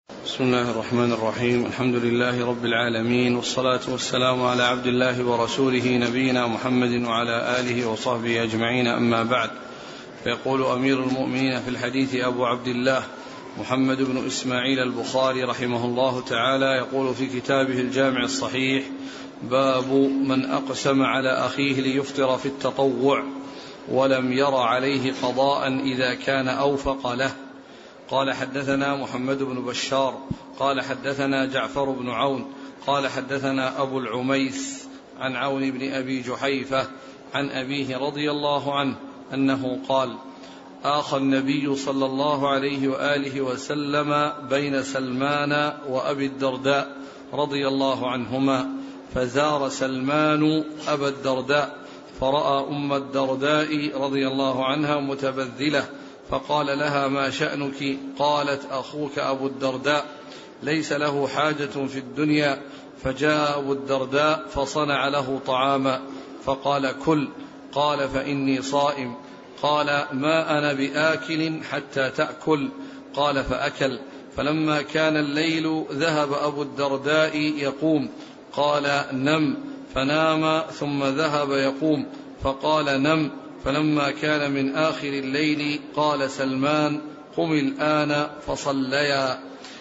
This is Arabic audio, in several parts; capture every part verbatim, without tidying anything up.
بسم الله الرحمن الرحيم. الحمد لله رب العالمين، والصلاة والسلام على عبد الله ورسوله نبينا محمد وعلى آله وصحبه أجمعين، أما بعد. فيقول أمير المؤمنين في الحديث أبو عبد الله محمد بن إسماعيل البخاري رحمه الله تعالى، يقول في كتابه الجامع الصحيح: باب من أقسم على أخيه ليفطر في التطوع ولم ير عليه قضاء إذا كان أوفق له. قال: حدثنا محمد بن بشار قال حدثنا جعفر بن عون قال حدثنا أبو العميس عن عون بن أبي جحيفة عن أبيه رضي الله عنه أنه قال: آخى النبي صلى الله عليه وآله وسلم بين سلمان وأبي الدرداء رضي الله عنهما، فزار سلمان أبا الدرداء فرأى أم الدرداء رضي الله عنها متبذلة، فقال لها: ما شأنك؟ قالت: أخوك أبو الدرداء ليس له حاجة في الدنيا. فجاء أبو الدرداء فصنع له طعاما فقال: كل. قال: فإني صائم. قال: ما أنا بآكل حتى تأكل. قال: فأكل. فلما كان الليل ذهب أبو الدرداء يقوم، قال: نم. فنام ثم ذهب يقوم، فقال: نم. فلما كان من آخر الليل قال سلمان: قم الآن فصليا.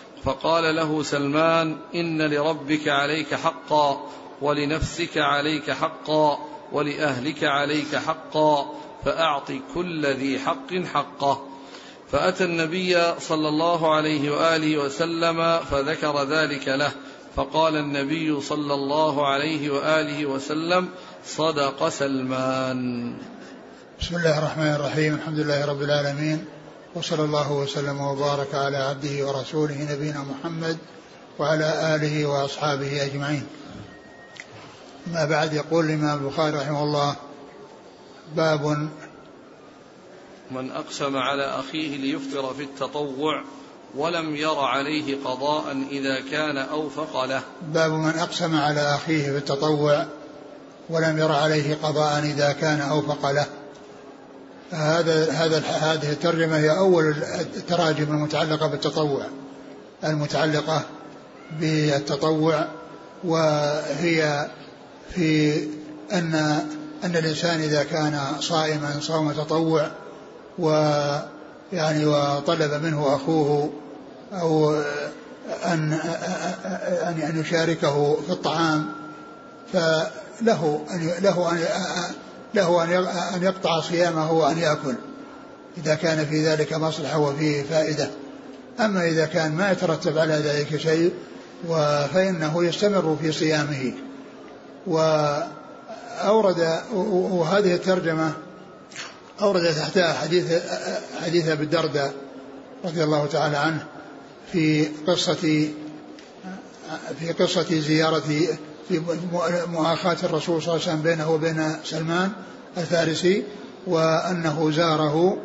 فقال له سلمان: إن لربك عليك حقا، ولنفسك عليك حقا، ولأهلك عليك حقا، فأعط كل ذي حق حقه. فأتى النبي صلى الله عليه وآله وسلم فذكر ذلك له، فقال النبي صلى الله عليه وآله وسلم: صدق سلمان. بسم الله الرحمن الرحيم. الحمد لله رب العالمين، وصلى الله وسلم وبارك على عبده ورسوله نبينا محمد وعلى آله وأصحابه أجمعين. ما بعد، يقول الإمام البخاري رحمه الله: باب من أقسم على أخيه ليفطر في التطوع ولم ير عليه قضاء إذا كان أوفق له. باب من أقسم على أخيه في التطوع ولم ير عليه قضاء إذا كان أوفق له. هذا هذا هذه الترجمة هي أول التراجم المتعلقة بالتطوع، المتعلقة بالتطوع، وهي في أن أن الإنسان إذا كان صائما صوم تطوع ويعني وطلب منه أخوه أو أن أن يشاركه في الطعام، فله أن له أن له أن يقطع صيامه وأن يأكل إذا كان في ذلك مصلحة وفيه فائدة. أما إذا كان ما يترتب على ذلك شيء فإنه يستمر في صيامه. وأورد وهذه الترجمة أورد تحتها حديث حديث أبي الدرداء رضي الله تعالى عنه في قصة في قصة زيارة في مؤاخاة الرسول صلى الله عليه وسلم بينه وبين سلمان الفارسي، وأنه زاره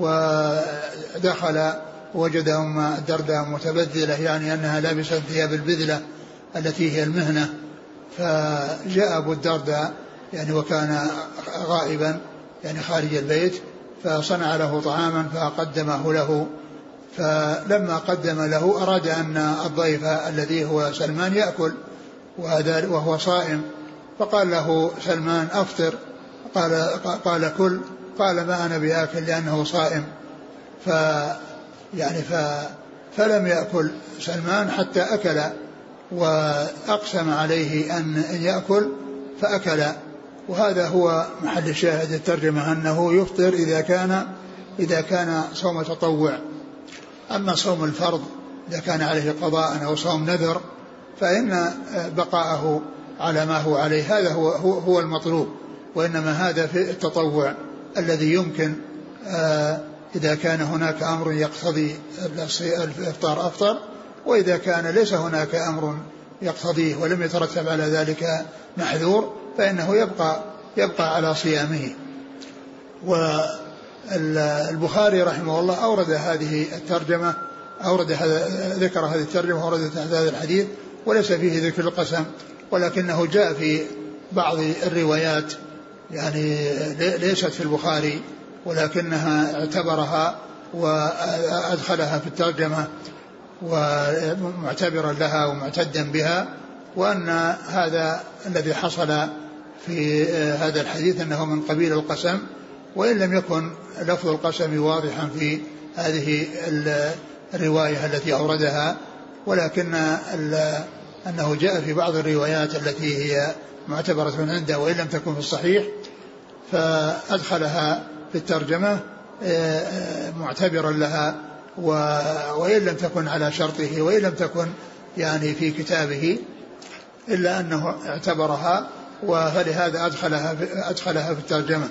ودخل وجد أم الدرداء متبذلة، يعني أنها لابسة ثياب البذلة التي هي المهنة. فجاء أبو الدرداء يعني وكان غائبا يعني خارج البيت، فصنع له طعاما فقدمه له. فلما قدم له أراد أن الضيف الذي هو سلمان يأكل وهو صائم، فقال له سلمان: أفطر. قال, قال: كل. قال: ما أنا بآكل لأنه صائم. ف يعني ف فلم يأكل سلمان حتى أكل، وأقسم عليه أن يأكل فأكل. وهذا هو محل الشاهد الترجمة، أنه يفطر إذا كان إذا كان صوم تطوع. أما صوم الفرض إذا كان عليه قضاء أو صوم نذر فإن بقاءه على ما هو عليه هذا هو, هو, هو المطلوب. وإنما هذا في التطوع الذي يمكن آه إذا كان هناك أمر يقتضي الإفطار أفطر، وإذا كان ليس هناك أمر يقتضيه ولم يترتب على ذلك محذور فإنه يبقى, يبقى على صيامه. والبخاري رحمه الله أورد هذه الترجمة أورد هذا ذكر هذه الترجمة وأورد هذا الحديث، وليس فيه ذكر القسم، ولكنه جاء في بعض الروايات يعني ليست في البخاري، ولكنها اعتبرها وأدخلها في الترجمة. ومعتبرا لها ومعتدا بها، وأن هذا الذي حصل في هذا الحديث أنه من قبيل القسم، وإن لم يكن لفظ القسم واضحا في هذه الرواية التي أوردها، ولكن أنه جاء في بعض الروايات التي هي معتبرة عنده وإن لم تكن في الصحيح، فأدخلها في الترجمة معتبرا لها، وإن لم تكن على شرطه وإن لم تكن يعني في كتابه، إلا أنه اعتبرها، فلهذا أدخلها أدخلها في الترجمة.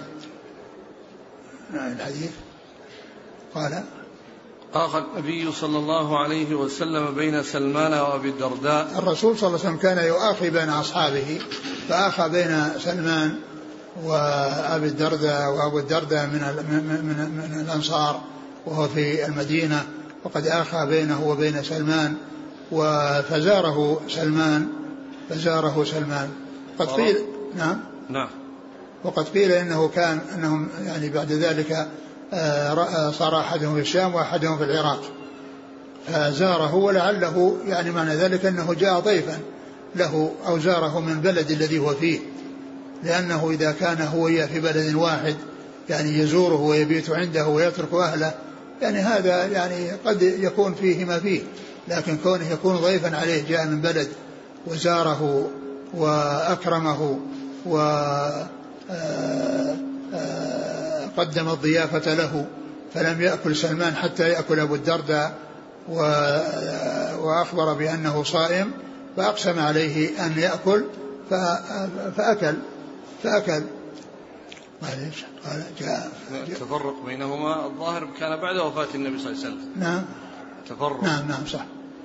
الحديث قال: آخى النبي صلى الله عليه وسلم بين سلمان وأبي الدرداء. الرسول صلى الله عليه وسلم كان يؤاخي بين أصحابه، فآخى بين سلمان وأبي الدرداء، وأبو الدرداء من, من, من الأنصار وهو في المدينة، وقد آخى بينه وبين سلمان، فزاره سلمان فزاره سلمان قد قيل نعم نعم وقد قيل إنه كان أنهم يعني بعد ذلك صار أحدهم في الشام وأحدهم في العراق، فزاره، ولعله يعني معنى ذلك أنه جاء ضيفا له أو زاره من البلد الذي هو فيه، لأنه إذا كان هو في بلد واحد يعني يزوره ويبيت عنده ويترك أهله، يعني هذا يعني قد يكون فيه ما فيه، لكن كونه يكون ضيفا عليه جاء من بلد وزاره وأكرمه وقدم الضيافة له، فلم يأكل سلمان حتى يأكل أبو الدرداء، وأخبر بأنه صائم، فأقسم عليه أن يأكل فأكل فأكل قال جاء التفرق بينهما الظاهر كان بعد وفاة النبي صلى الله عليه وسلم. نعم تفرق. نعم نعم صح.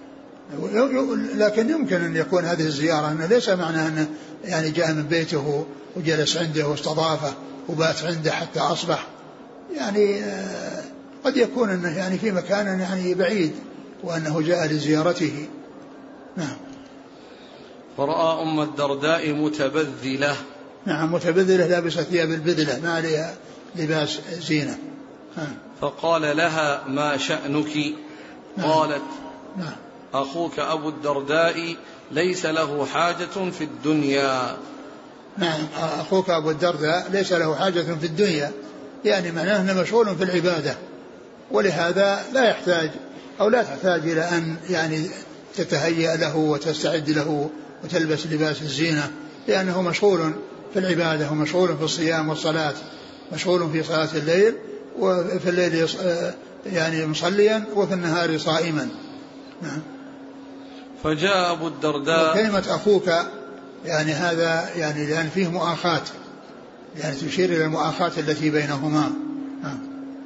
لكن يمكن أن يكون هذه الزيارة أنه ليس معنى أنه يعني جاء من بيته وجلس عنده واستضافه وبات عنده حتى أصبح، يعني قد يكون أنه يعني في مكان يعني بعيد وأنه جاء لزيارته. نعم. فرأى أم الدرداء متبذلة. نعم متبذلة لابسة ثياب البذلة ما عليها لباس زينة. ها. فقال لها: ما شأنك؟ نعم. قالت: نعم. أخوك أبو الدرداء ليس له حاجة في الدنيا. نعم أخوك أبو الدرداء ليس له حاجة في الدنيا، يعني معناه أنه مشغول في العبادة، ولهذا لا يحتاج أو لا تحتاج إلى أن يعني تتهيأ له وتستعد له وتلبس لباس الزينة، لأنه مشغول في العبادة ومشغول في الصيام والصلاة، مشغول في صلاة الليل، وفي الليل يعني مصليا وفي النهار صائما. نعم. فجاء أبو الدرداء. كلمة أخوك يعني هذا يعني لأن فيه مؤاخاة، يعني تشير إلى المؤاخاة التي بينهما. نعم.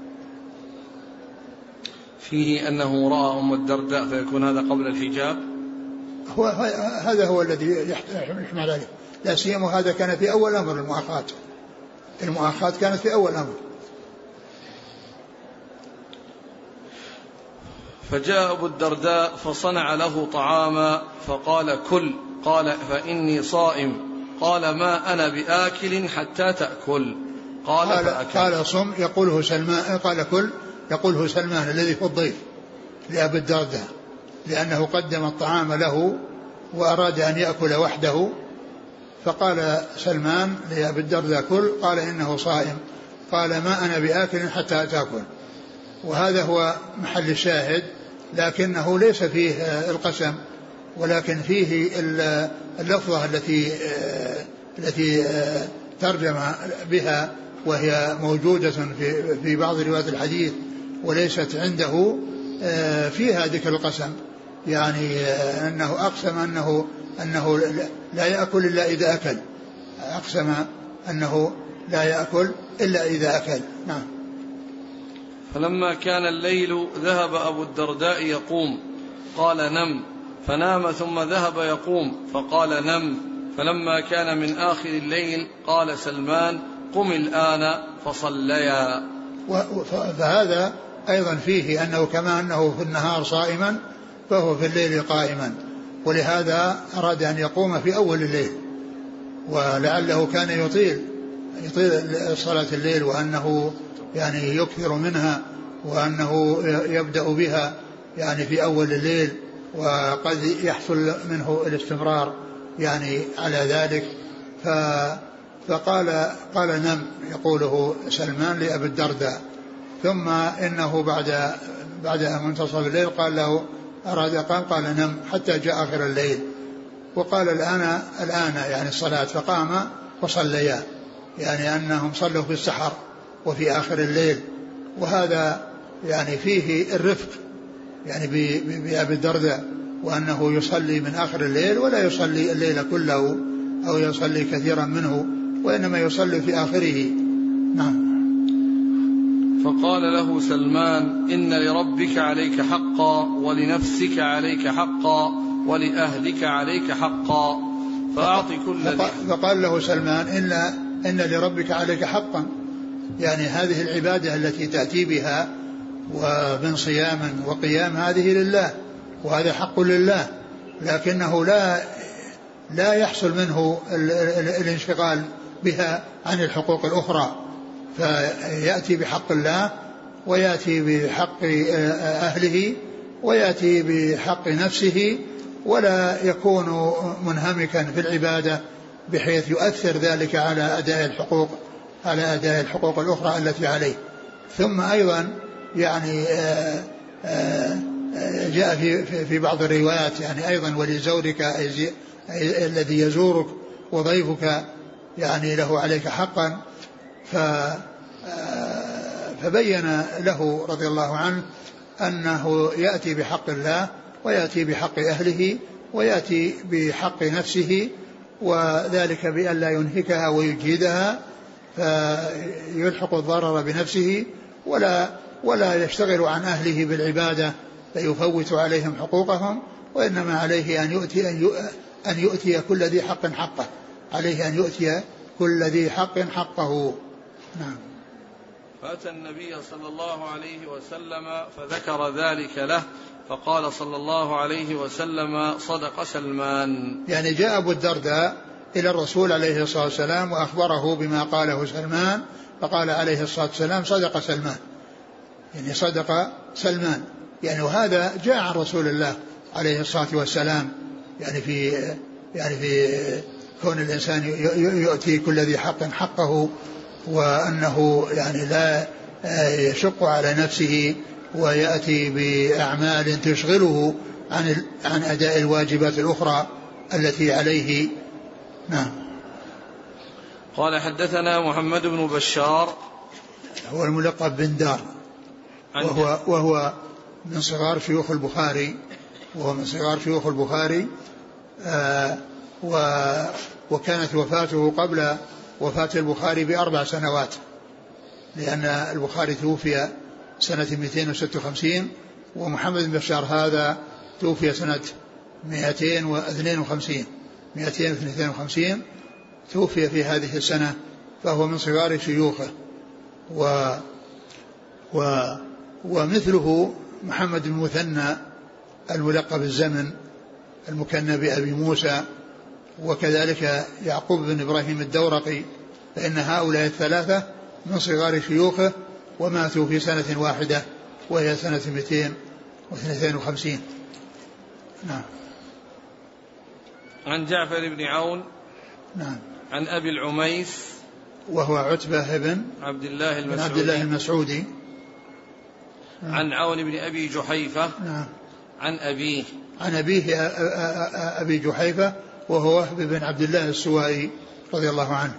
فيه أنه رأى أم الدرداء فيكون هذا قبل الحجاب. هو هذا هو الذي يحمل عليه، لا سيما هذا كان في أول أمر المؤاخاة، المؤاخاة كانت في أول أمر. فجاء أبو الدرداء فصنع له طعاما فقال: كل. قال: فإني صائم. قال: ما أنا بآكل حتى تأكل. قال: قال, فأكل. قال صم يقوله سلمان، قال كل يقوله سلمان الذي في الضيف لأبي الدرداء، لأنه قدم الطعام له وأراد أن يأكل وحده، فقال سلمان لأبي الدرداء: كل. قال: إنه صائم. قال: ما أنا بآكل حتى تأكل. وهذا هو محل الشاهد، لكنه ليس فيه القسم، ولكن فيه اللفظة التي التي ترجم بها، وهي موجودة في في بعض روايات الحديث وليست عنده، فيها ذكر القسم، يعني أنه أقسم أنه أنه لا يأكل إلا إذا أكل، أقسم أنه لا يأكل إلا إذا أكل. نعم. فلما كان الليل ذهب أبو الدرداء يقوم، قال: نم. فنام ثم ذهب يقوم فقال: نم. فلما كان من آخر الليل قال سلمان: قم الآن فصليا. فهذا أيضا فيه أنه كما أنه في النهار صائما فهو في الليل قائما، ولهذا أراد أن يقوم في أول الليل، ولعله كان يطيل يطيل صلاة الليل، وأنه يعني يكثر منها، وأنه يبدأ بها يعني في أول الليل، وقد يحصل منه الاستمرار يعني على ذلك. فقال قال نم، يقوله سلمان لأبي الدرداء. ثم إنه بعد بعد منتصف الليل قال له أراد قام، قال نم حتى جاء آخر الليل، وقال الآن الآن يعني الصلاة، فقام وصليا، يعني أنهم صلوا في السحر وفي آخر الليل. وهذا يعني فيه الرفق يعني بأبي الدرداء، وأنه يصلي من آخر الليل ولا يصلي الليل كله أو يصلي كثيرا منه، وإنما يصلي في آخره. نعم. فقال له سلمان: إن لربك عليك حقا، ولنفسك عليك حقا، ولأهلك عليك حقا، فأعط كل ذي. فقال له سلمان: إن, إن لربك عليك حقا، يعني هذه العبادة التي تأتي بها ومن صيام وقيام هذه لله، وهذا حق لله، لكنه لا لا يحصل منه الانشغال بها عن الحقوق الأخرى، فيأتي بحق الله ويأتي بحق أهله ويأتي بحق نفسه، ولا يكون منهمكا في العبادة بحيث يؤثر ذلك على أداء الحقوق على أداء الحقوق الأخرى التي عليه. ثم أيضا يعني جاء في في بعض الروايات يعني أيضا: ولزورك الذي يزورك وضيفك يعني له عليك حقا. فبين له رضي الله عنه أنه يأتي بحق الله ويأتي بحق أهله ويأتي بحق نفسه، وذلك بأن لا ينهكها ويجهدها فيلحق الضرر بنفسه، ولا ولا يشتغل عن أهله بالعبادة فيفوت عليهم حقوقهم، وإنما عليه أن يؤتي أن يؤتي كل ذي حق حقه، عليه أن يؤتي كل ذي حق حقه. نعم. فأتى النبي صلى الله عليه وسلم فذكر ذلك له، فقال صلى الله عليه وسلم: صدق سلمان. يعني جاء أبو الدرداء إلى الرسول عليه الصلاة والسلام وأخبره بما قاله سلمان، فقال عليه الصلاة والسلام: صدق سلمان، يعني صدق سلمان. يعني وهذا جاء عن رسول الله عليه الصلاة والسلام، يعني في يعني في كون الإنسان يؤتي كل ذي حق حقه، وأنه يعني لا يشق على نفسه ويأتي بأعمال تشغله عن عن أداء الواجبات الأخرى التي عليه. نعم. قال: حدثنا محمد بن بشار، هو الملقب بن دار، وهو, وهو من صغار شيوخ البخاري وهو من صغار شيوخ البخاري آه وكانت وفاته قبل وفاة البخاري بأربع سنوات، لأن البخاري توفي سنة مئتين وستة وخمسين، ومحمد بن بشار هذا توفي سنة مئتين واثنين وخمسين مئتين واثنين وخمسين، توفي في هذه السنة، فهو من صغار شيوخه. و و ومثله محمد بن مثنى الملقب الزمن المكنى بأبي موسى، وكذلك يعقوب بن إبراهيم الدورقي، فإن هؤلاء الثلاثة من صغار شيوخه وماتوا في سنة واحدة وهي سنة مئتين واثنين وخمسين. نعم. عن جعفر بن عون. نعم. عن أبي العميس وهو عتبة بن عبد الله المسعودي, عبد الله المسعودي. نعم. عن عون بن أبي جحيفة. نعم. عن أبيه عن أبيه أبي جحيفة وهو وهب بن عبد الله السوائي رضي الله عنه.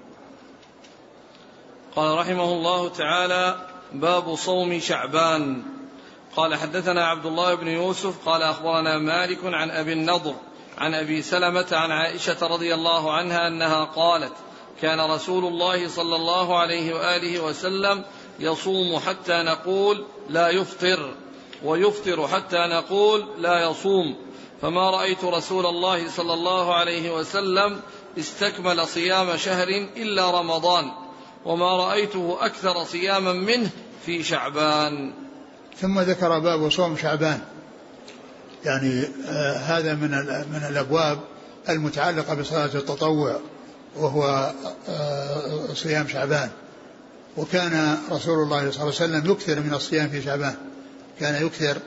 قال رحمه الله تعالى: باب صوم شعبان. قال: حدثنا عبد الله بن يوسف قال: أخبرنا مالك عن أبي النضر عن أبي سلمة عن عائشة رضي الله عنها أنها قالت: كان رسول الله صلى الله عليه وآله وسلم يصوم حتى نقول لا يفطر، ويفطر حتى نقول لا يصوم، فما رأيت رسول الله صلى الله عليه وسلم استكمل صيام شهر إلا رمضان، وما رأيته أكثر صياما منه في شعبان. ثم ذكر باب صوم شعبان، يعني آه هذا من من الأبواب المتعلقة بصلاة التطوع، وهو آه صيام شعبان. وكان رسول الله صلى الله عليه وسلم يكثر من الصيام في شعبان، كان يكثر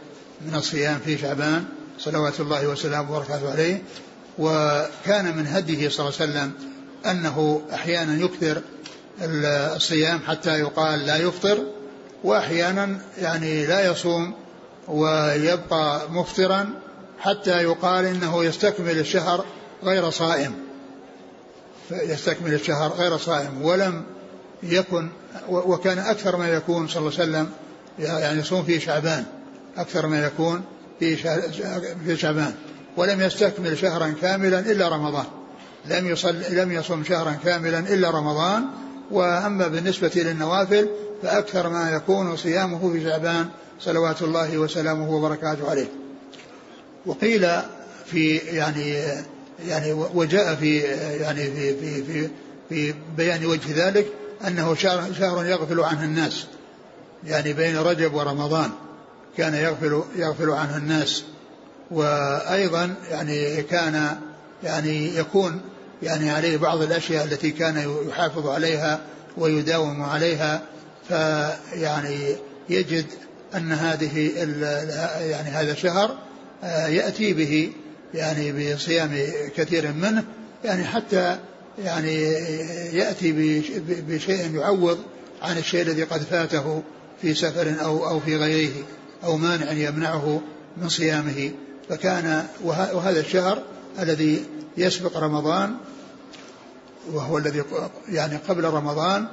من الصيام في شعبان صلوات الله وسلامه وبركاته عليه. وكان من هديه صلى الله عليه وسلم أنه أحيانا يكثر الصيام حتى يقال لا يفطر، وأحيانا يعني لا يصوم ويبقى مفطرا حتى يقال إنه يستكمل الشهر غير صائم، يستكمل الشهر غير صائم. ولم يكن، وكان أكثر ما يكون صلى الله عليه وسلم يعني يصوم في شعبان، أكثر ما يكون في شعبان، ولم يستكمل شهرا كاملا إلا رمضان، لم يصل لم يصم شهرا كاملا إلا رمضان. وأما بالنسبة للنوافل فأكثر ما يكون صيامه في شعبان صلوات الله وسلامه وبركاته عليه. وقيل في يعني يعني وجاء في يعني في في في, في بيان وجه ذلك أنه شهر, شهر يغفل عنه الناس، يعني بين رجب ورمضان كان يغفل يغفل عنه الناس. وأيضا يعني كان يعني يكون يعني عليه بعض الأشياء التي كان يحافظ عليها ويداوم عليها، فيعني يجد أن هذه يعني هذا الشهر يأتي به يعني بصيام كثير منه، يعني حتى يعني يأتي بشيء يعوض عن الشيء الذي قد فاته في سفر أو أو في غيره أو مانع يمنعه من صيامه. فكان وهذا الشهر الذي يسبق رمضان وهو الذي يعني قبل رمضان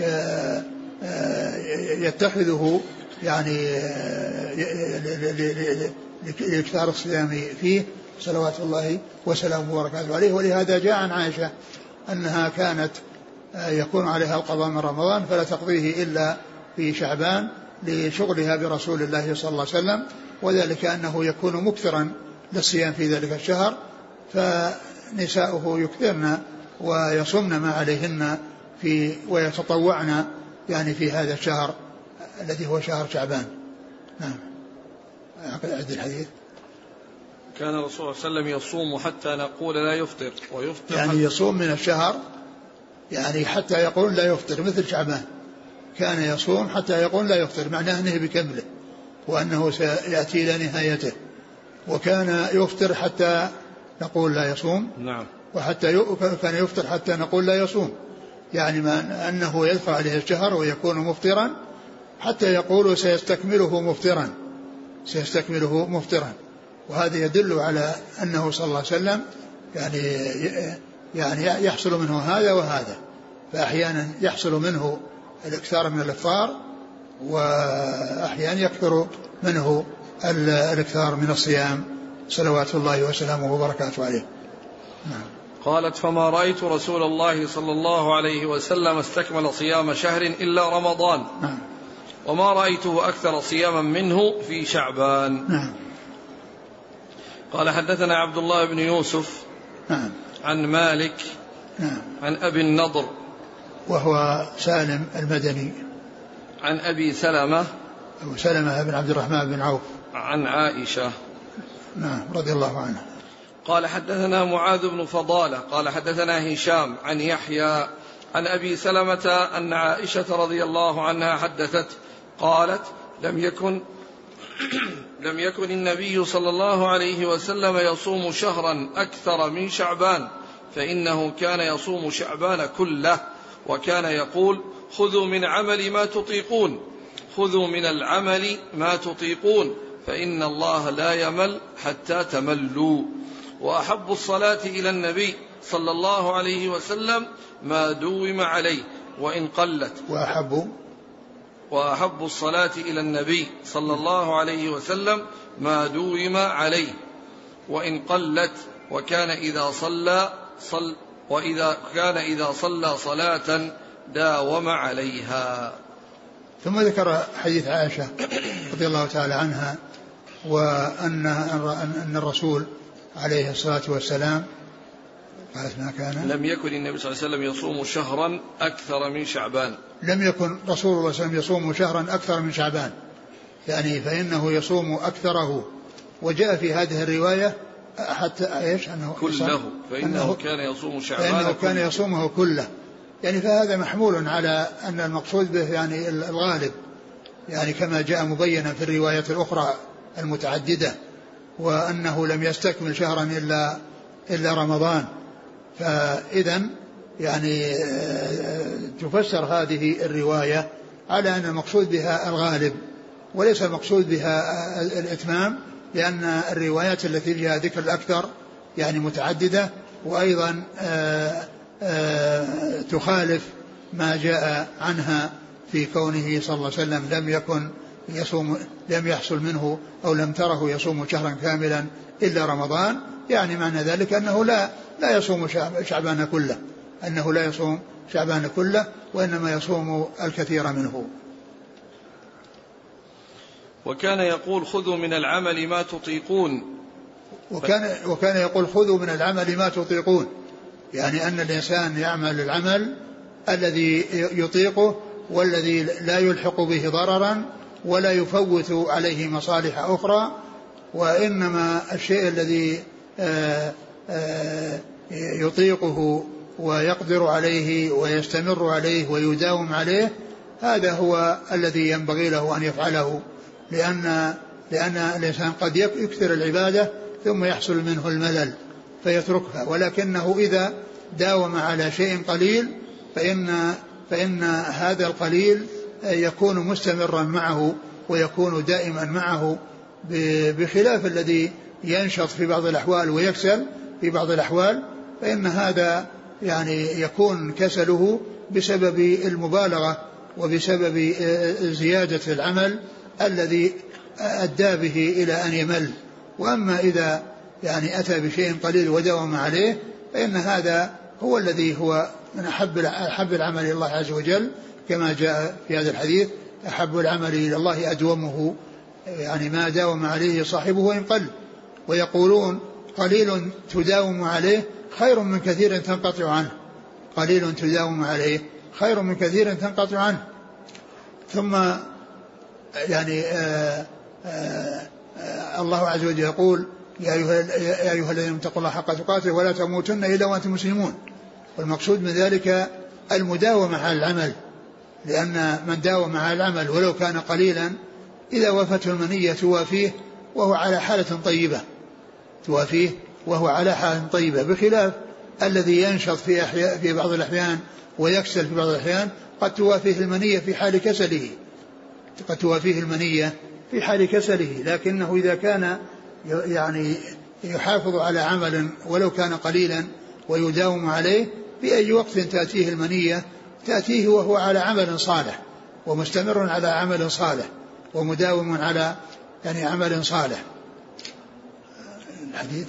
يتخذه يعني لإكثار الصيام فيه صلوات الله وسلامه وبركاته عليه. ولهذا جاء عن عائشة أنها كانت يكون عليها القضاء من رمضان فلا تقضيه إلا في شعبان لشغلها برسول الله صلى الله عليه وسلم، وذلك أنه يكون مكثرا للصيام في ذلك الشهر، فنساؤه يكثرن ويصمن ما عليهن في ويتطوعن يعني في هذا الشهر الذي هو شهر شعبان. نعم. أعد الحديث. كان الرسول صلى الله عليه وسلم يصوم حتى نقول لا يفطر ويفطر، يعني يصوم من الشهر يعني حتى يقول لا يفطر، مثل شعبان كان يصوم حتى يقول لا يفطر، معناه أنه بكمله وأنه سيأتي إلى نهايته. وكان يفطر حتى نقول لا يصوم. نعم. وحتى كان يفطر حتى نقول لا يصوم، يعني ما أنه يدفع عليه الشهر ويكون مفطرا حتى يقول سيستكمله مفطرا سيستكمله مفطرا. وهذا يدل على أنه صلى الله عليه وسلم يعني يعني يحصل منه هذا وهذا، فأحيانا يحصل منه الإكثار من الإفطار، وأحيانا يكثر منه الإكثار من الصيام صلوات الله وسلامه وبركاته عليه. نعم. قالت فما رأيت رسول الله صلى الله عليه وسلم استكمل صيام شهر إلا رمضان. نعم. وما رأيته أكثر صياما منه في شعبان. نعم. قال حدثنا عبد الله بن يوسف. نعم. عن مالك. نعم. عن أبي النضر وهو سالم المدني. عن أبي سلمة. أبو سلمة بن عبد الرحمن بن عوف. عن عائشة. نعم رضي الله عنها. قال حدثنا معاذ بن فضالة قال حدثنا هشام عن يحيى عن أبي سلمة أن عائشة رضي الله عنها حدثت قالت لم يكن لم يكن النبي صلى الله عليه وسلم يصوم شهرا أكثر من شعبان، فإنه كان يصوم شعبان كله، وكان يقول خذوا من عمل ما تطيقون خذوا من العمل ما تطيقون فإن الله لا يمل حتى تملوا. وأحب الصلاة إلى النبي صلى الله عليه وسلم ما دوم عليه وإن قلت وأحب وأحب الصلاة إلى النبي صلى الله عليه وسلم ما دوم عليه وإن قلت وكان إذا صلى صل وإذا كان إذا صلى صلاة داوم عليها. ثم ذكر حديث عائشة رضي الله تعالى عنها وأن أن الرسول عليه الصلاة والسلام قالت ما كان لم يكن النبي صلى الله عليه وسلم يصوم شهرا أكثر من شعبان لم يكن رسول الله صلى الله عليه وسلم يصوم شهرا أكثر من شعبان، يعني فإنه يصوم أكثره. وجاء في هذه الرواية حتى ايش انه كله فإنه كان يصوم شعبان فإنه كان يصومه كله، يعني فهذا محمول على أن المقصود به يعني الغالب، يعني كما جاء مبينا في الرواية الأخرى المتعددة، وأنه لم يستكمل شهرا إلا, إلا رمضان. فإذا يعني تفسر هذه الرواية على أن المقصود بها الغالب وليس المقصود بها الإتمام، لأن الروايات التي فيها ذكر الأكثر يعني متعددة، وأيضا آآ آآ تخالف ما جاء عنها في كونه صلى الله عليه وسلم لم يكن يصوم لم يحصل منه أو لم تره يصوم شهرا كاملا إلا رمضان، يعني معنى ذلك أنه لا لا يصوم شعبان كله، أنه لا يصوم شعبان كله وإنما يصوم الكثير منه. وكان يقول خذوا من العمل ما تطيقون، وكان, وكان يقول خذوا من العمل ما تطيقون، يعني أن الإنسان يعمل العمل الذي يطيقه والذي لا يلحق به ضررا ولا يفوت عليه مصالح أخرى، وإنما الشيء الذي يطيقه ويقدر عليه ويستمر عليه ويداوم عليه هذا هو الذي ينبغي له أن يفعله، لأن, لأن الإنسان قد يكثر العبادة ثم يحصل منه الملل فيتركها، ولكنه إذا داوم على شيء قليل فإن, فإن هذا القليل يكون مستمرا معه ويكون دائما معه، بخلاف الذي ينشط في بعض الأحوال ويكسل في بعض الأحوال، فإن هذا يعني يكون كسله بسبب المبالغة وبسبب زيادة العمل الذي أدى به إلى أن يمل. وأما إذا يعني أتى بشيء قليل وداوم عليه فإن هذا هو الذي هو من أحب أحب العمل إلى الله عز وجل، كما جاء في هذا الحديث أحب العمل إلى الله أدومه، يعني ما داوم عليه صاحبه وإن قل. ويقولون قليل تداوم عليه خير من كثير تنقطع عنه، قليل تداوم عليه خير من كثير تنقطع عنه. ثم يعني آآ آآ الله عز وجل يقول يا أيها الذين اتقوا الله حق تقاته ولا تموتن إلا وأنتم مسلمون، والمقصود من ذلك المداومة على العمل، لأن من داوم على العمل ولو كان قليلا إذا وفته المنية توافيه وهو على حالة طيبة توافيه وهو على حالة طيبة، بخلاف الذي ينشط في, في بعض الأحيان ويكسل في بعض الأحيان قد توافيه المنية في حال كسله قد توافيه المنية في حال كسله لكنه إذا كان يعني يحافظ على عمل ولو كان قليلا ويداوم عليه بأي وقت تأتيه المنية تأتيه وهو على عمل صالح ومستمر على عمل صالح ومداوم على يعني عمل صالح. الحديث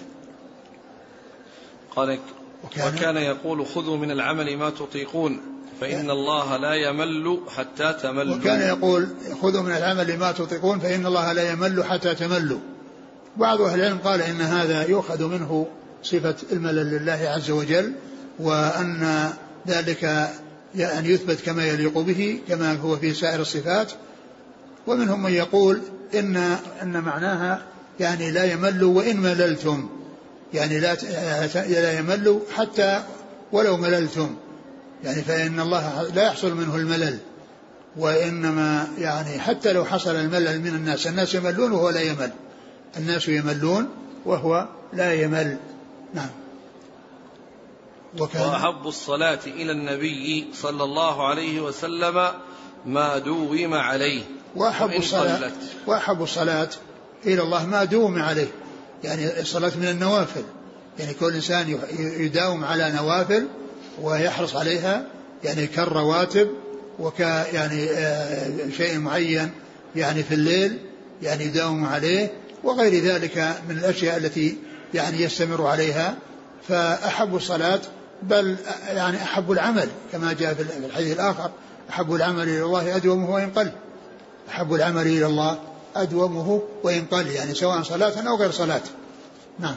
قال وكان, وكان يقول خذوا من العمل ما تطيقون فإن الله لا يمل حتى تملوا. وكان يقول خذوا من العمل ما تطيقون فإن الله لا يمل حتى تملوا. بعض أهل العلم قال إن هذا يؤخذ منه صفة الملل لله عز وجل، وأن ذلك يعني يثبت كما يليق به كما هو في سائر الصفات. ومنهم من يقول إن, إن معناها يعني لا يمل وإن مللتم، يعني لا, لا يمل حتى ولو مللتم، يعني فإن الله لا يحصل منه الملل، وإنما يعني حتى لو حصل الملل من الناس، الناس يملون وهو لا يمل، الناس يملون وهو لا يمل. نعم. وأحب الصلاة إلى النبي صلى الله عليه وسلم ما دوم عليه. وأحب الصلاة, وأحب الصلاة إلى الله ما دوم عليه، يعني الصلاة من النوافل، يعني كل إنسان يداوم على نوافل ويحرص عليها، يعني كالرواتب وك يعني شيء معين يعني في الليل يعني يداوم عليه، وغير ذلك من الأشياء التي يعني يستمر عليها. فأحب الصلاة بل يعني أحب العمل كما جاء في الحديث الآخر أحب العمل إلى الله أدومه وإن قل، أحب العمل إلى الله أدومه وإن قل، يعني سواء صلاة أو غير صلاة. نعم.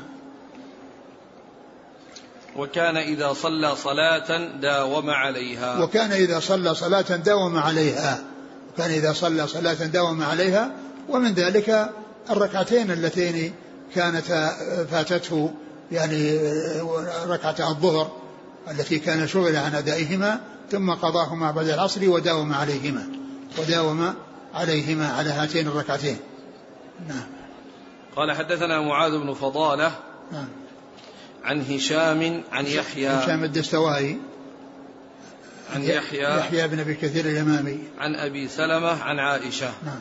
وكان إذا صلى صلاة داوم عليها. وكان إذا صلى صلاة داوم عليها وكان إذا صلى صلاة داوم عليها ومن ذلك الركعتين اللتين كانت فاتته، يعني ركعة الظهر التي كان شغل عن أدائهما ثم قضاهما بعد العصر وداوم عليهما وداوم عليهما على هاتين الركعتين. نعم. قال حدثنا معاذ بن فضالة نعم. عن هشام عن يحيى هشام الدستوائي عن يحيى يحيى بن أبي كثير اليمامي عن أبي سلمة عن عائشة. نعم.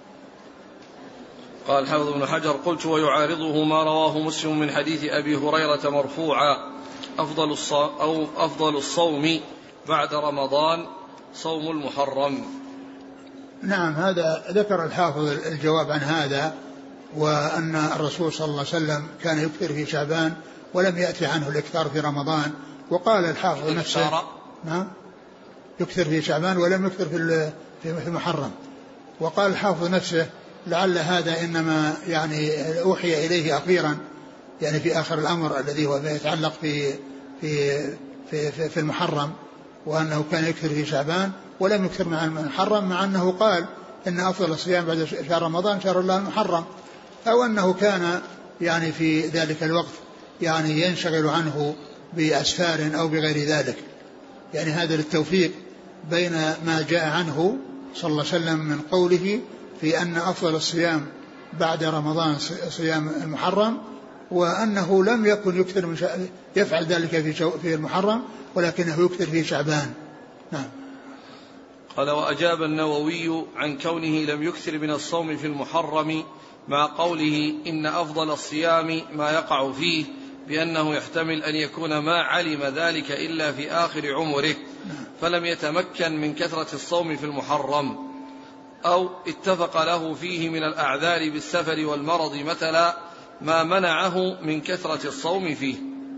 قال حافظ بن حجر قلت ويعارضه ما رواه مسلم من حديث أبي هريرة مرفوعا أفضل الصوم أو أفضل الصوم بعد رمضان صوم المحرم. نعم هذا ذكر الحافظ الجواب عن هذا، وأن الرسول صلى الله عليه وسلم كان يكثر في شعبان ولم يأتي عنه الإكثار في رمضان. وقال الحافظ نفسه نعم يكثر في شعبان ولم يكثر في في المحرم. وقال الحافظ نفسه لعل هذا إنما يعني أوحي إليه أخيرا، يعني في آخر الأمر الذي هو يتعلق في في في في, في المحرم، وأنه كان يكثر في شعبان ولم يكثر مع المحرم، مع أنه قال إن أفضل الصيام بعد شهر رمضان شهر الله المحرم، أو أنه كان يعني في ذلك الوقت يعني ينشغل عنه بأسفار أو بغير ذلك. يعني هذا للتوفيق بين ما جاء عنه صلى الله عليه وسلم من قوله في أن أفضل الصيام بعد رمضان صيام المحرم، وأنه لم يكن يكثر من شع... يفعل ذلك في, شو... في المحرم ولكنه يكثر في شعبان. نعم. قال وأجاب النووي عن كونه لم يكثر من الصوم في المحرم مع قوله إن أفضل الصيام ما يقع فيه بأنه يحتمل أن يكون ما علم ذلك إلا في آخر عمره فلم يتمكن من كثرة الصوم في المحرم، أو اتفق له فيه من الأعذار بالسفر والمرض مثلا ما منعه من كثرة الصوم فيه.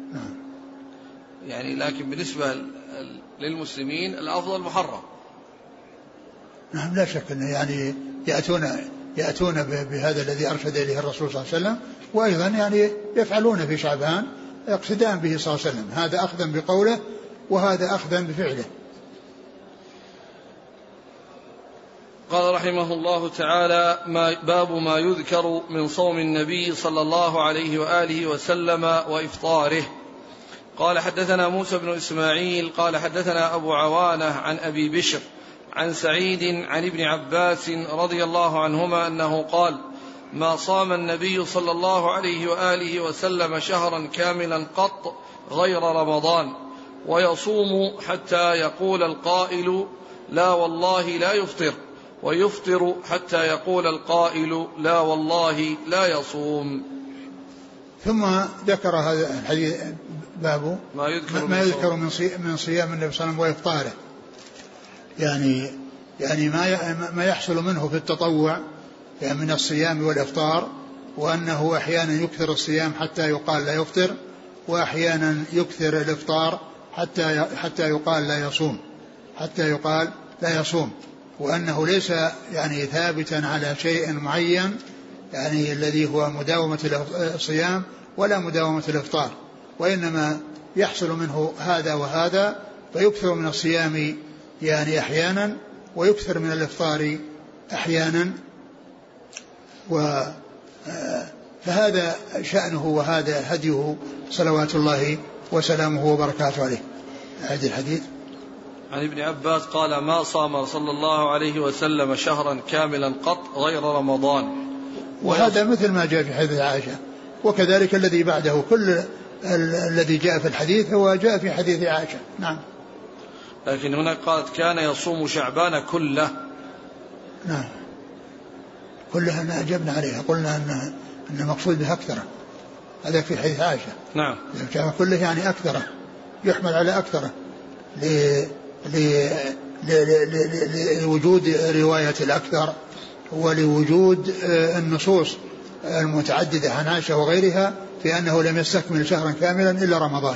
يعني لكن بالنسبة للمسلمين الأفضل محرم. نعم لا شك أنه يعني يأتون يأتون بهذا الذي أرشد إليه الرسول صلى الله عليه وسلم، وأيضا يعني يفعلون في شعبان اقتداء به صلى الله عليه وسلم، هذا أخذا بقوله وهذا أخذا بفعله. قال رحمه الله تعالى ما باب ما يذكر من صوم النبي صلى الله عليه وآله وسلم وإفطاره. قال حدثنا موسى بن إسماعيل قال حدثنا أبو عوانة عن أبي بشر عن سعيد عن ابن عباس رضي الله عنهما أنه قال ما صام النبي صلى الله عليه وآله وسلم شهرا كاملا قط غير رمضان، ويصوم حتى يقول القائل لا والله لا يفطر، ويفطر حتى يقول القائل لا والله لا يصوم. ثم ذكر هذا الحديث باب ما يذكر, ما يذكر من من صيام النبي صلى الله عليه وسلم وإفطاره، يعني يعني ما ما يحصل منه في التطوع يعني من الصيام والإفطار، وأنه أحيانا يكثر الصيام حتى يقال لا يفطر، وأحيانا يكثر الإفطار حتى حتى يقال لا يصوم حتى يقال لا يصوم وأنه ليس يعني ثابتا على شيء معين يعني الذي هو مداومة الصيام ولا مداومة الإفطار، وإنما يحصل منه هذا وهذا، فيكثر من الصيام يعني أحيانا ويكثر من الإفطار أحيانا، و فهذا شأنه وهذا هديه صلوات الله وسلامه وبركاته عليه. هذا الحديث عن ابن عباس قال ما صام صلى الله عليه وسلم شهرا كاملا قط غير رمضان، وهذا مثل ما جاء في حديث عائشة، وكذلك الذي بعده كل الذي جاء في الحديث هو جاء في حديث عائشة. نعم. لكن هنا قالت كان يصوم شعبان كله. نعم كلها أن أجبنا عليها، قلنا أن أن المقصود بها أكثره، هذا في حديث عائشة. نعم شعبان كله يعني أكثره، يحمل على أكثره لوجود رواية الأكثر ولوجود النصوص المتعددة عن عائشة وغيرها في أنه لم يستكمل شهرا كاملا إلا رمضان.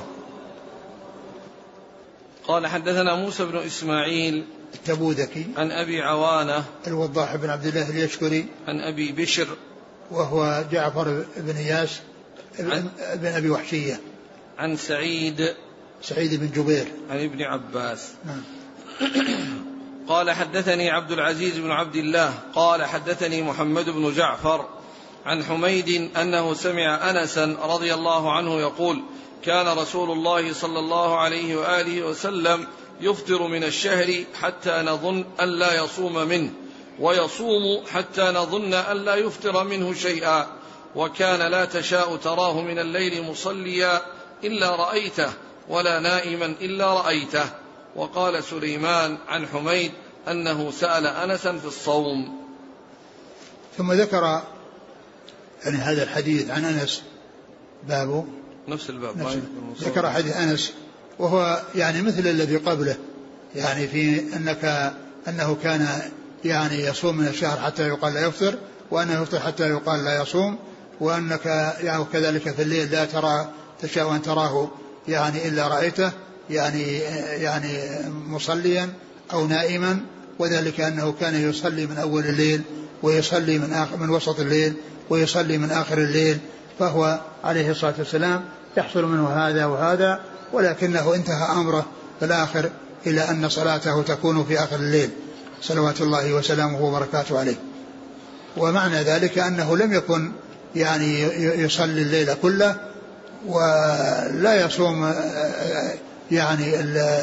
قال حدثنا موسى بن إسماعيل التبوذكي عن أبي عوانة الوضاح بن عبد الله اليشكري عن أبي بشر وهو جعفر بن إياس بن أبي وحشية عن سعيد سعيد بن جبير عن ابن عباس. نعم. قال حدثني عبد العزيز بن عبد الله قال حدثني محمد بن جعفر عن حميد أنه سمع أنسا رضي الله عنه يقول كان رسول الله صلى الله عليه وآله وسلم يفطر من الشهر حتى نظن أن لا يصوم منه، ويصوم حتى نظن أن لا يفطر منه شيئا، وكان لا تشاء تراه من الليل مصليا إلا رأيته ولا نائما إلا رأيته. وقال سليمان عن حميد أنه سأل أنسا في الصوم. ثم ذكر يعني هذا الحديث عن أنس بابه نفس الباب نفس ذكر حديث أنس وهو يعني مثل الذي قبله، يعني في أنك أنه كان يعني يصوم من الشهر حتى يقال لا يفطر، وأنه يفطر حتى يقال لا يصوم، وأنك يعني كذلك في الليل لا ترى تشاء أن تراه يعني إلا رأيته يعني يعني مصليا أو نائما، وذلك أنه كان يصلي من أول الليل ويصلي من آخر من وسط الليل ويصلي من آخر الليل، فهو عليه الصلاة والسلام يحصل منه هذا وهذا، ولكنه انتهى أمره في الآخر إلى أن صلاته تكون في آخر الليل صلوات الله وسلامه وبركاته عليه. ومعنى ذلك أنه لم يكن يعني يصلي الليل كله ولا يصوم يعني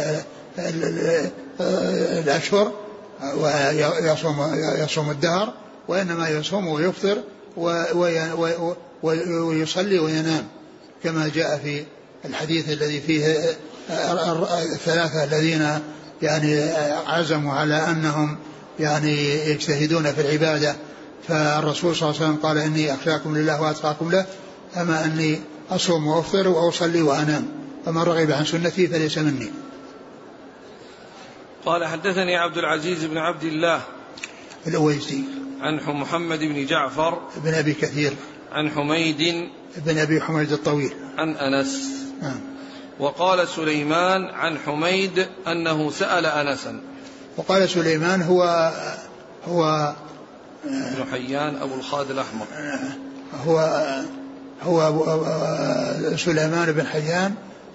الأشهر ويصوم يصوم الدهر، وإنما يصوم ويفطر ويصلي وينام، كما جاء في الحديث الذي فيه الثلاثة الذين يعني عزموا على أنهم يعني يجتهدون في العبادة، فالرسول صلى الله عليه وسلم قال إني أخشاكم لله وأتقاكم له، أما أني أصوم وأفطر وأصلي وأنام، فمن رغب عن سنتي فليس مني. قال حدثني عبد العزيز بن عبد الله الأويسي عن محمد بن جعفر بن أبي كثير عن حميد بن أبي حميد الطويل عن أنس. نعم. وقال سليمان عن حميد أنه سأل أنسا. وقال سليمان هو هو ابن حيان أبو الخالد الأحمر هو هو أبو سليمان بن حيان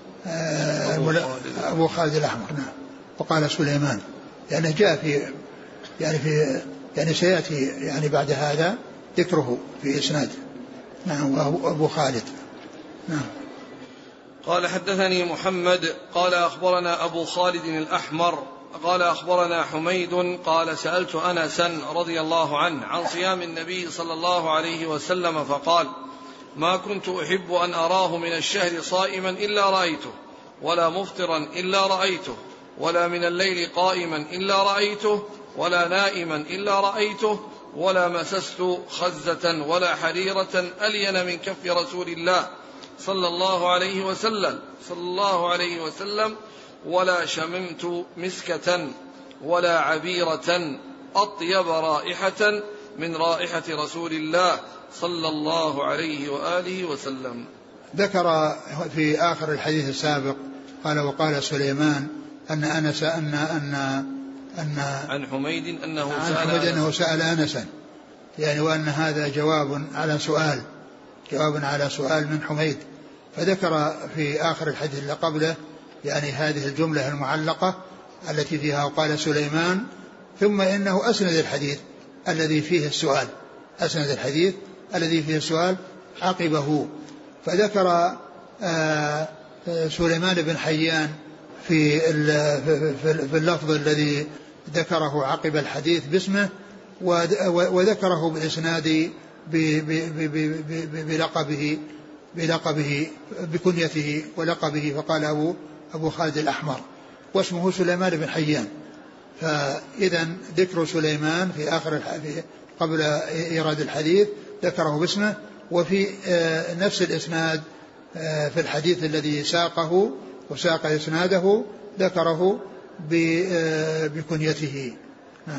أبو خالد الأحمر. نعم. وقال سليمان يعني جاء في يعني في يعني سيأتي يعني بعد هذا ذكره في إسناد. نعم. وأبو خالد. نعم. قال حدثني محمد قال أخبرنا أبو خالد الأحمر قال أخبرنا حميد قال سألت أنسا رضي الله عنه عن صيام النبي صلى الله عليه وسلم فقال ما كنت أحب أن أراه من الشهر صائما إلا رأيته ولا مفطرا إلا رأيته ولا من الليل قائما إلا رأيته ولا نائما إلا رأيته ولا مسست خزة ولا حريرة ألين من كف رسول الله صلى الله عليه وسلم صلى الله عليه وسلم ولا شممت مسكة ولا عبيرة أطيب رائحة من رائحة رسول الله صلى الله عليه وآله وسلم. ذكر في آخر الحديث السابق قال وقال سليمان أن أنس أن أن أن عن حميد أنه عن سأل, حميد أنه سأل أنسا، يعني وأن هذا جواب على سؤال جواب على سؤال من حميد، فذكر في آخر الحديث اللي قبله يعني هذه الجملة المعلقة التي فيها وقال سليمان، ثم إنه أسند الحديث الذي فيه السؤال أسند الحديث الذي فيه السؤال عقبه، فذكر آه سليمان بن حيان في في اللفظ الذي ذكره عقب الحديث باسمه، وذكره بالإسناد بلقبه بلقبه بكنيته ولقبه، فقال أبو أبو خالد الأحمر واسمه سليمان بن حيان. فإذا ذكر سليمان في آخر الحديث قبل إيراد الحديث ذكره باسمه، وفي نفس الإسناد في الحديث الذي ساقه وساق إسناده ذكره بكنيته. نعم.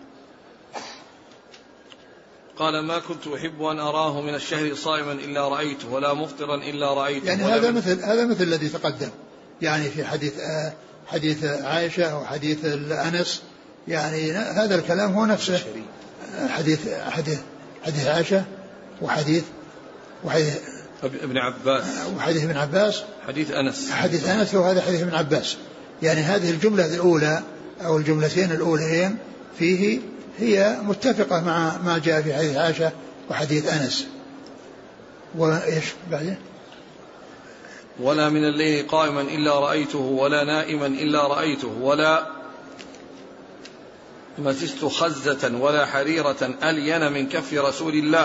قال ما كنت أحب أن أراه من الشهر صائما إلا رأيته ولا مفطرا إلا رأيته. يعني هذا مثل هذا مثل الذي تقدم يعني في حديث حديث عائشة أو حديث أنس، يعني هذا الكلام هو نفسه حديث حديث حديث عائشة وحديث وحديث ابن عباس وحديث ابن عباس حديث أنس حديث أنس وهذا حديث ابن عباس. يعني هذه الجملة الأولى أو الجملتين الأولين فيه هي متفقة مع ما جاء في حديث عائشة وحديث أنس. وإيش بعدين؟ ولا من الليل قائما إلا رأيته ولا نائما إلا رأيته ولا مسست خزة ولا حريرة ألين من كف رسول الله